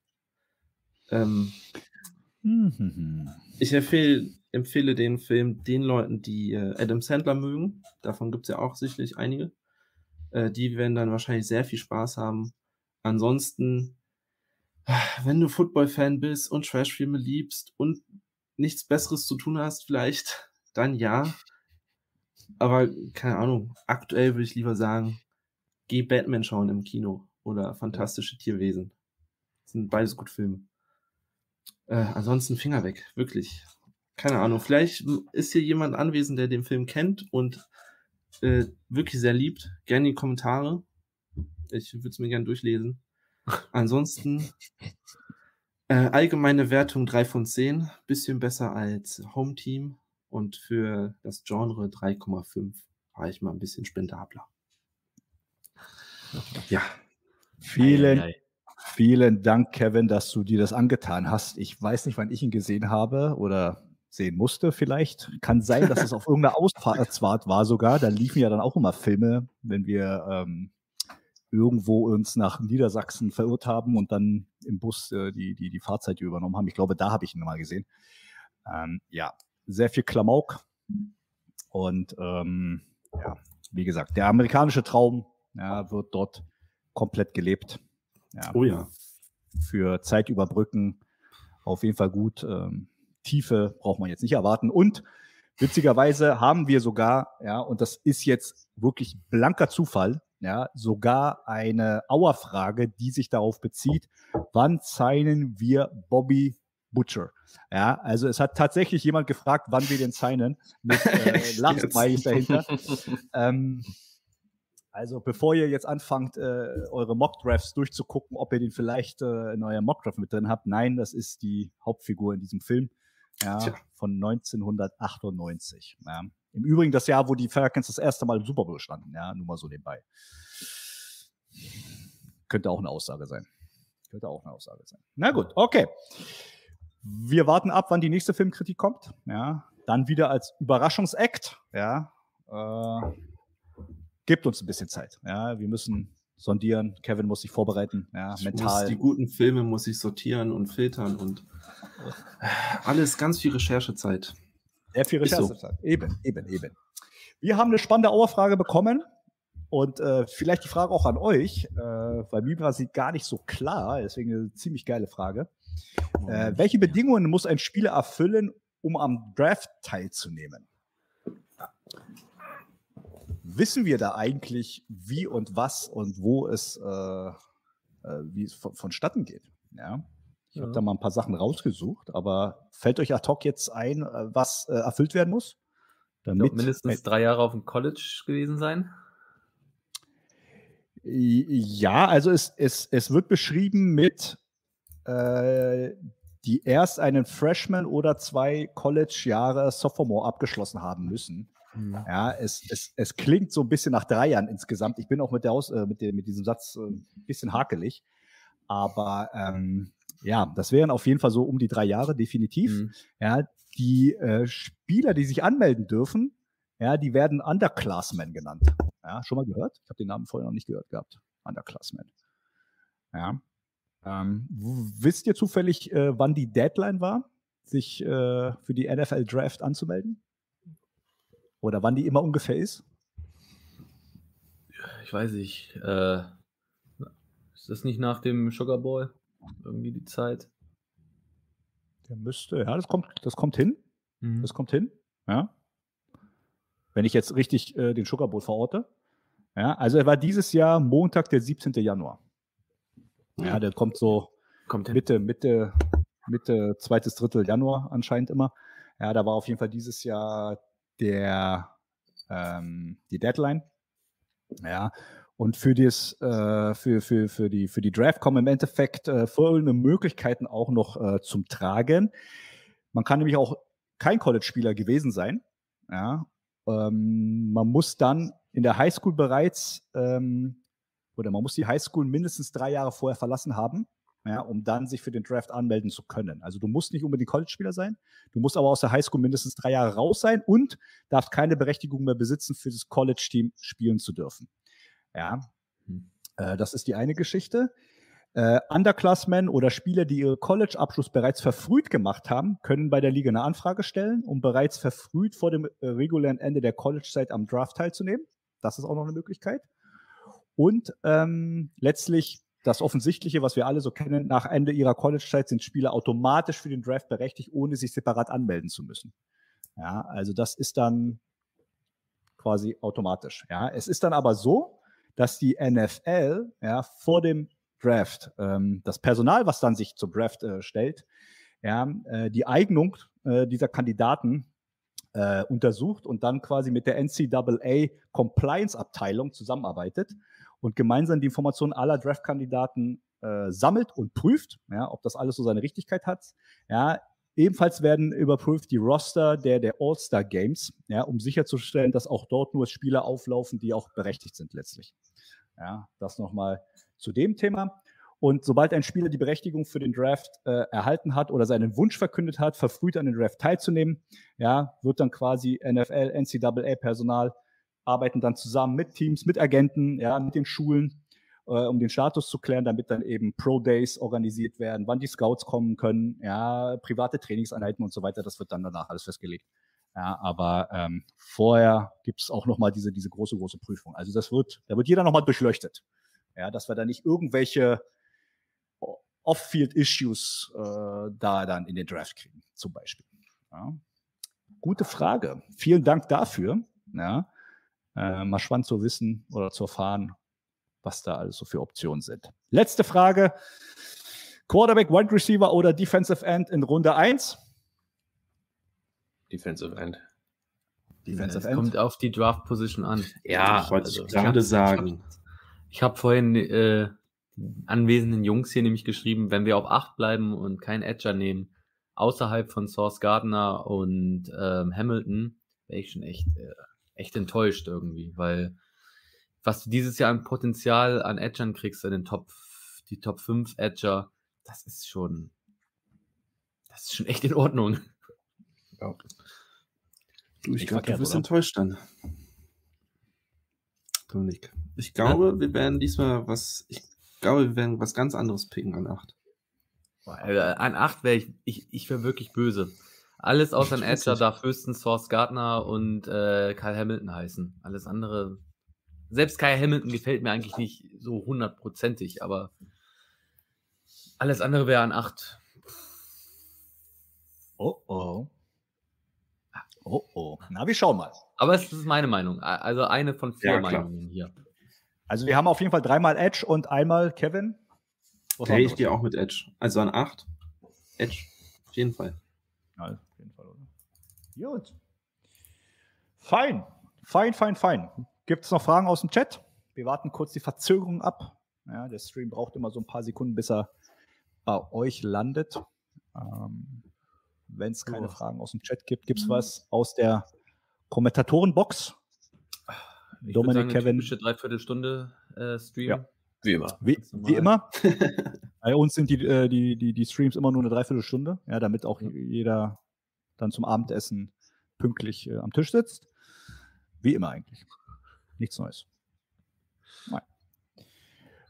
Speaker 2: Ich empfehle den Film den Leuten, die Adam Sandler mögen. Davon gibt es ja auch sicherlich einige. Die werden dann wahrscheinlich sehr viel Spaß haben. Ansonsten, wenn du Football-Fan bist und Trash-Filme liebst und nichts Besseres zu tun hast, vielleicht, dann ja. Aber keine Ahnung, aktuell würde ich lieber sagen, geh Batman schauen im Kino oder Fantastische Tierwesen. Das sind beides gut Filme. Ansonsten Finger weg, wirklich. Keine Ahnung, vielleicht ist hier jemand anwesend, der den Film kennt und wirklich sehr liebt. Gerne in die Kommentare. Ich würde es mir gerne durchlesen. Ansonsten allgemeine Wertung 3 von 10. Bisschen besser als Home Team. Und für das Genre 3,5 war ich mal ein bisschen spendabler. Ja.
Speaker 1: Vielen Dank, Kevin, dass du dir das angetan hast. Ich weiß nicht, wann ich ihn gesehen habe oder sehen musste vielleicht. Kann sein, dass es auf irgendeiner Ausfahrt war sogar. Da liefen ja dann auch immer Filme, wenn wir irgendwo uns nach Niedersachsen verirrt haben und dann im Bus die Fahrzeit übernommen haben. Ich glaube, da habe ich ihn mal gesehen. Ja, sehr viel Klamauk. Und ja, wie gesagt, der amerikanische Traum wird dort komplett gelebt. Ja,
Speaker 2: oh ja.
Speaker 1: Für Zeit überbrücken auf jeden Fall gut. Tiefe braucht man jetzt nicht erwarten. Und witzigerweise haben wir sogar, ja, und das ist jetzt wirklich blanker Zufall, ja, sogar eine Auerfrage, die sich darauf bezieht, wann signen wir Bobby Butcher? Ja, also es hat tatsächlich jemand gefragt, wann wir den signen, mit Lachsmilies dahinter. Also bevor ihr jetzt anfangt, eure Mock-Drafts durchzugucken, ob ihr den vielleicht in eurem Mock-Draft mit drin habt, nein, das ist die Hauptfigur in diesem Film, ja, von 1998. Ja. Im Übrigen das Jahr, wo die Falcons das erste Mal im Super Bowl standen, ja, nur mal so nebenbei. Könnte auch eine Aussage sein. Na gut, okay. Wir warten ab, wann die nächste Filmkritik kommt. Ja, dann wieder als Überraschungsakt. Ja, gebt uns ein bisschen Zeit. Ja, wir müssen sondieren. Kevin muss sich vorbereiten. Ja, mental.
Speaker 2: Die guten Filme muss ich sortieren und filtern und alles ganz viel Recherchezeit.
Speaker 1: Sehr viel Recherchezeit. So. Eben. Wir haben eine spannende Auerfrage bekommen und vielleicht die Frage auch an euch, weil mir war sie gar nicht so klar. Deswegen eine ziemlich geile Frage. Welche Bedingungen muss ein Spieler erfüllen, um am Draft teilzunehmen? Wissen wir da eigentlich, wie und was und wo es wie es vonstatten geht? Ja. Ich habe da mal ein paar Sachen rausgesucht, aber fällt euch ad hoc jetzt ein, was erfüllt werden muss?
Speaker 3: Damit mindestens 3 Jahre auf dem College gewesen sein?
Speaker 1: Ja, also es wird beschrieben mit die erst einen Freshman oder 2 College-Jahre Sophomore abgeschlossen haben müssen. Ja, es klingt so ein bisschen nach 3 Jahren insgesamt. Ich bin auch mit diesem Satz ein bisschen hakelig. Aber ja, das wären auf jeden Fall so um die 3 Jahre, definitiv. Ja, die Spieler, die sich anmelden dürfen, ja, die werden Underclassmen genannt. Ja, schon mal gehört? Ich habe den Namen vorher noch nicht gehört gehabt. Underclassmen. Ja. Wisst ihr zufällig, wann die Deadline war, sich für die NFL Draft anzumelden? Oder wann die immer ungefähr ist?
Speaker 3: Ich weiß nicht. Ist das nicht nach dem Sugar Bowl? Irgendwie die Zeit?
Speaker 1: Der müsste, ja, das kommt hin.
Speaker 3: Mhm.
Speaker 1: Das kommt hin, ja. Wenn ich jetzt richtig den Sugar Bowl verorte. Ja, also er war dieses Jahr Montag, der 17. Januar. Ja, der kommt so
Speaker 3: Kommt hin.
Speaker 1: Mitte, zweites Drittel Januar anscheinend immer. Ja, da war auf jeden Fall dieses Jahr die Deadline. Ja, und für die Draft kommen im Endeffekt folgende Möglichkeiten auch noch zum Tragen. Man kann nämlich auch kein College-Spieler gewesen sein. Ja, man muss dann in der Highschool bereits oder man muss die Highschool mindestens 3 Jahre vorher verlassen haben, ja, um dann sich für den Draft anmelden zu können. Also du musst nicht unbedingt College-Spieler sein, du musst aber aus der Highschool mindestens 3 Jahre raus sein und darfst keine Berechtigung mehr besitzen, für das College-Team spielen zu dürfen. Ja, das ist die eine Geschichte. Underclassmen oder Spieler, die ihre College-Abschluss bereits verfrüht gemacht haben, können bei der Liga eine Anfrage stellen, um bereits verfrüht vor dem regulären Ende der College-Zeit am Draft teilzunehmen. Das ist auch noch eine Möglichkeit. Und letztlich das Offensichtliche, was wir alle so kennen, nach Ende ihrer College-Zeit sind Spieler automatisch für den Draft berechtigt, ohne sich separat anmelden zu müssen. Ja, also das ist dann quasi automatisch. Ja, es ist dann aber so, dass die NFL ja vor dem Draft das Personal, was dann sich zum Draft stellt, ja, die Eignung dieser Kandidaten untersucht und dann quasi mit der NCAA Compliance-Abteilung zusammenarbeitet und gemeinsam die Informationen aller Draft-Kandidaten sammelt und prüft, ja, ob das alles so seine Richtigkeit hat. Ja, ebenfalls werden überprüft die Roster der All-Star-Games, ja, um sicherzustellen, dass auch dort nur Spieler auflaufen, die auch berechtigt sind letztlich. Ja, das nochmal zu dem Thema. Und sobald ein Spieler die Berechtigung für den Draft erhalten hat oder seinen Wunsch verkündet hat, verfrüht an den Draft teilzunehmen, ja, wird dann quasi NFL, NCAA-Personal arbeiten dann zusammen mit Teams, mit Agenten, ja, mit den Schulen, um den Status zu klären, damit dann eben Pro-Days organisiert werden, wann die Scouts kommen können, ja, private Trainingseinheiten und so weiter. Das wird dann danach alles festgelegt. Ja, aber vorher gibt es auch nochmal diese große Prüfung. Also da wird jeder nochmal durchleuchtet. Ja, dass wir da nicht irgendwelche Off-Field-Issues da dann in den Draft kriegen, zum Beispiel. Ja. Gute Frage. Vielen Dank dafür. Ja. Mal spannend zu wissen oder zu erfahren, was da alles so für Optionen sind. Letzte Frage. Quarterback, Wide Receiver oder Defensive End in Runde 1?
Speaker 5: Defensive End.
Speaker 3: Es kommt auf die Draft-Position an.
Speaker 2: Ja, wollte ich gerade sagen.
Speaker 3: Ich habe vorhin die anwesenden Jungs hier nämlich geschrieben, wenn wir auf 8 bleiben und keinen Edger nehmen, außerhalb von Sauce Gardner und Hamilton, wäre ich schon echt enttäuscht irgendwie, weil was du dieses Jahr an Potenzial an Edgern kriegst, in den die Top 5 Edger, das ist schon echt in Ordnung.
Speaker 5: Ja.
Speaker 2: Du, ich glaube, du bist enttäuscht dann. Dominik. Ich glaube, wir werden was ganz anderes picken an 8.
Speaker 3: An 8 wäre ich wäre wirklich böse. Alles außer ein Edger darf höchstens Sauce Gardner und Kyle Hamilton heißen. Alles andere, selbst Kyle Hamilton gefällt mir eigentlich nicht so 100%ig, aber alles andere wäre an 8.
Speaker 1: Oh. Na, wir schauen mal.
Speaker 3: Aber es ist meine Meinung. Also eine von 4 Meinungen hier.
Speaker 1: Also wir haben auf jeden Fall 3-mal Edge und einmal Kevin.
Speaker 2: Okay, ich gehe auch mit Edge. Also an 8. Edge. Auf jeden Fall.
Speaker 1: Ja, auf jeden Fall, oder? Gut. Fein. Gibt es noch Fragen aus dem Chat? Wir warten kurz die Verzögerung ab. Ja, der Stream braucht immer so ein paar Sekunden, bis er bei euch landet. Wenn es keine Fragen aus dem Chat gibt, gibt es was aus der Kommentatorenbox?
Speaker 3: Ich
Speaker 1: Dominik,
Speaker 3: sagen,
Speaker 1: Kevin.
Speaker 3: Typische Dreiviertelstunde Stream.
Speaker 1: Ja.
Speaker 5: Wie immer.
Speaker 1: Wie immer. Bei uns sind die Streams immer nur eine Dreiviertelstunde, ja, damit auch jeder dann zum Abendessen pünktlich am Tisch sitzt. Wie immer eigentlich. Nichts Neues. Nein.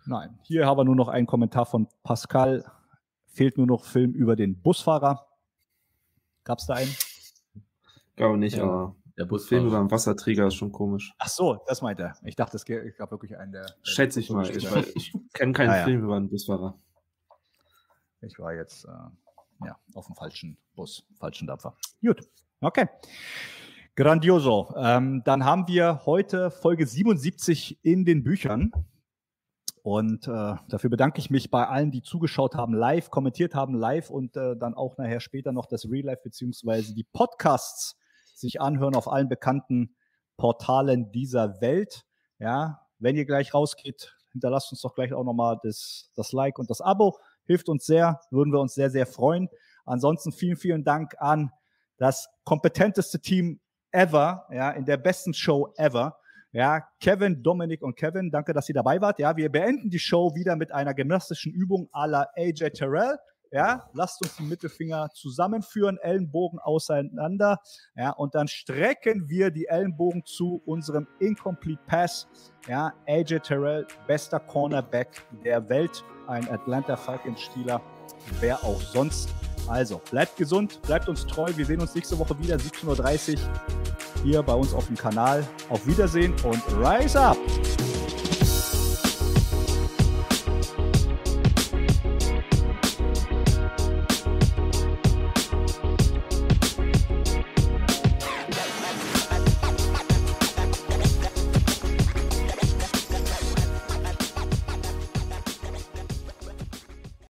Speaker 1: Nein, hier haben wir nur noch einen Kommentar von Pascal. Fehlt nur noch Film über den Busfahrer. Gab es da einen?
Speaker 2: Glaube nicht,
Speaker 3: Ja,
Speaker 2: aber
Speaker 3: der Busfahrer.
Speaker 2: Film über einen Wasserträger ist schon komisch.
Speaker 1: Ach so, das meint er. Ich dachte, es gab wirklich einen, der...
Speaker 2: Schätze ich mal.
Speaker 1: steht.
Speaker 2: Ich kenne keinen
Speaker 1: Ah, ja.
Speaker 2: Film über einen Busfahrer.
Speaker 1: Ich war jetzt auf dem falschen Bus, falschen Dampfer. Gut, okay. Grandioso. Dann haben wir heute Folge 77 in den Büchern. Und dafür bedanke ich mich bei allen, die zugeschaut haben, live, kommentiert haben, live und dann auch nachher später noch das Real Life beziehungsweise die Podcasts sich anhören auf allen bekannten Portalen dieser Welt. Ja, wenn ihr gleich rausgeht, hinterlasst uns doch gleich auch nochmal das Like und das Abo. Hilft uns sehr, würden wir uns sehr, sehr freuen. Ansonsten vielen, vielen Dank an das kompetenteste Team ever, ja, in der besten Show ever. Ja, Kevin, Dominik und Kevin, danke, dass ihr dabei wart. Ja, wir beenden die Show wieder mit einer gymnastischen Übung à la AJ Terrell. Ja, lasst uns die Mittelfinger zusammenführen, Ellenbogen auseinander. Ja, und dann strecken wir die Ellenbogen zu unserem Incomplete Pass. Ja, AJ Terrell, bester Cornerback der Welt, ein Atlanta Falcons-Spieler, wer auch sonst. Also, bleibt gesund, bleibt uns treu. Wir sehen uns nächste Woche wieder, 17:30 Uhr, hier bei uns auf dem Kanal. Auf Wiedersehen und Rise Up!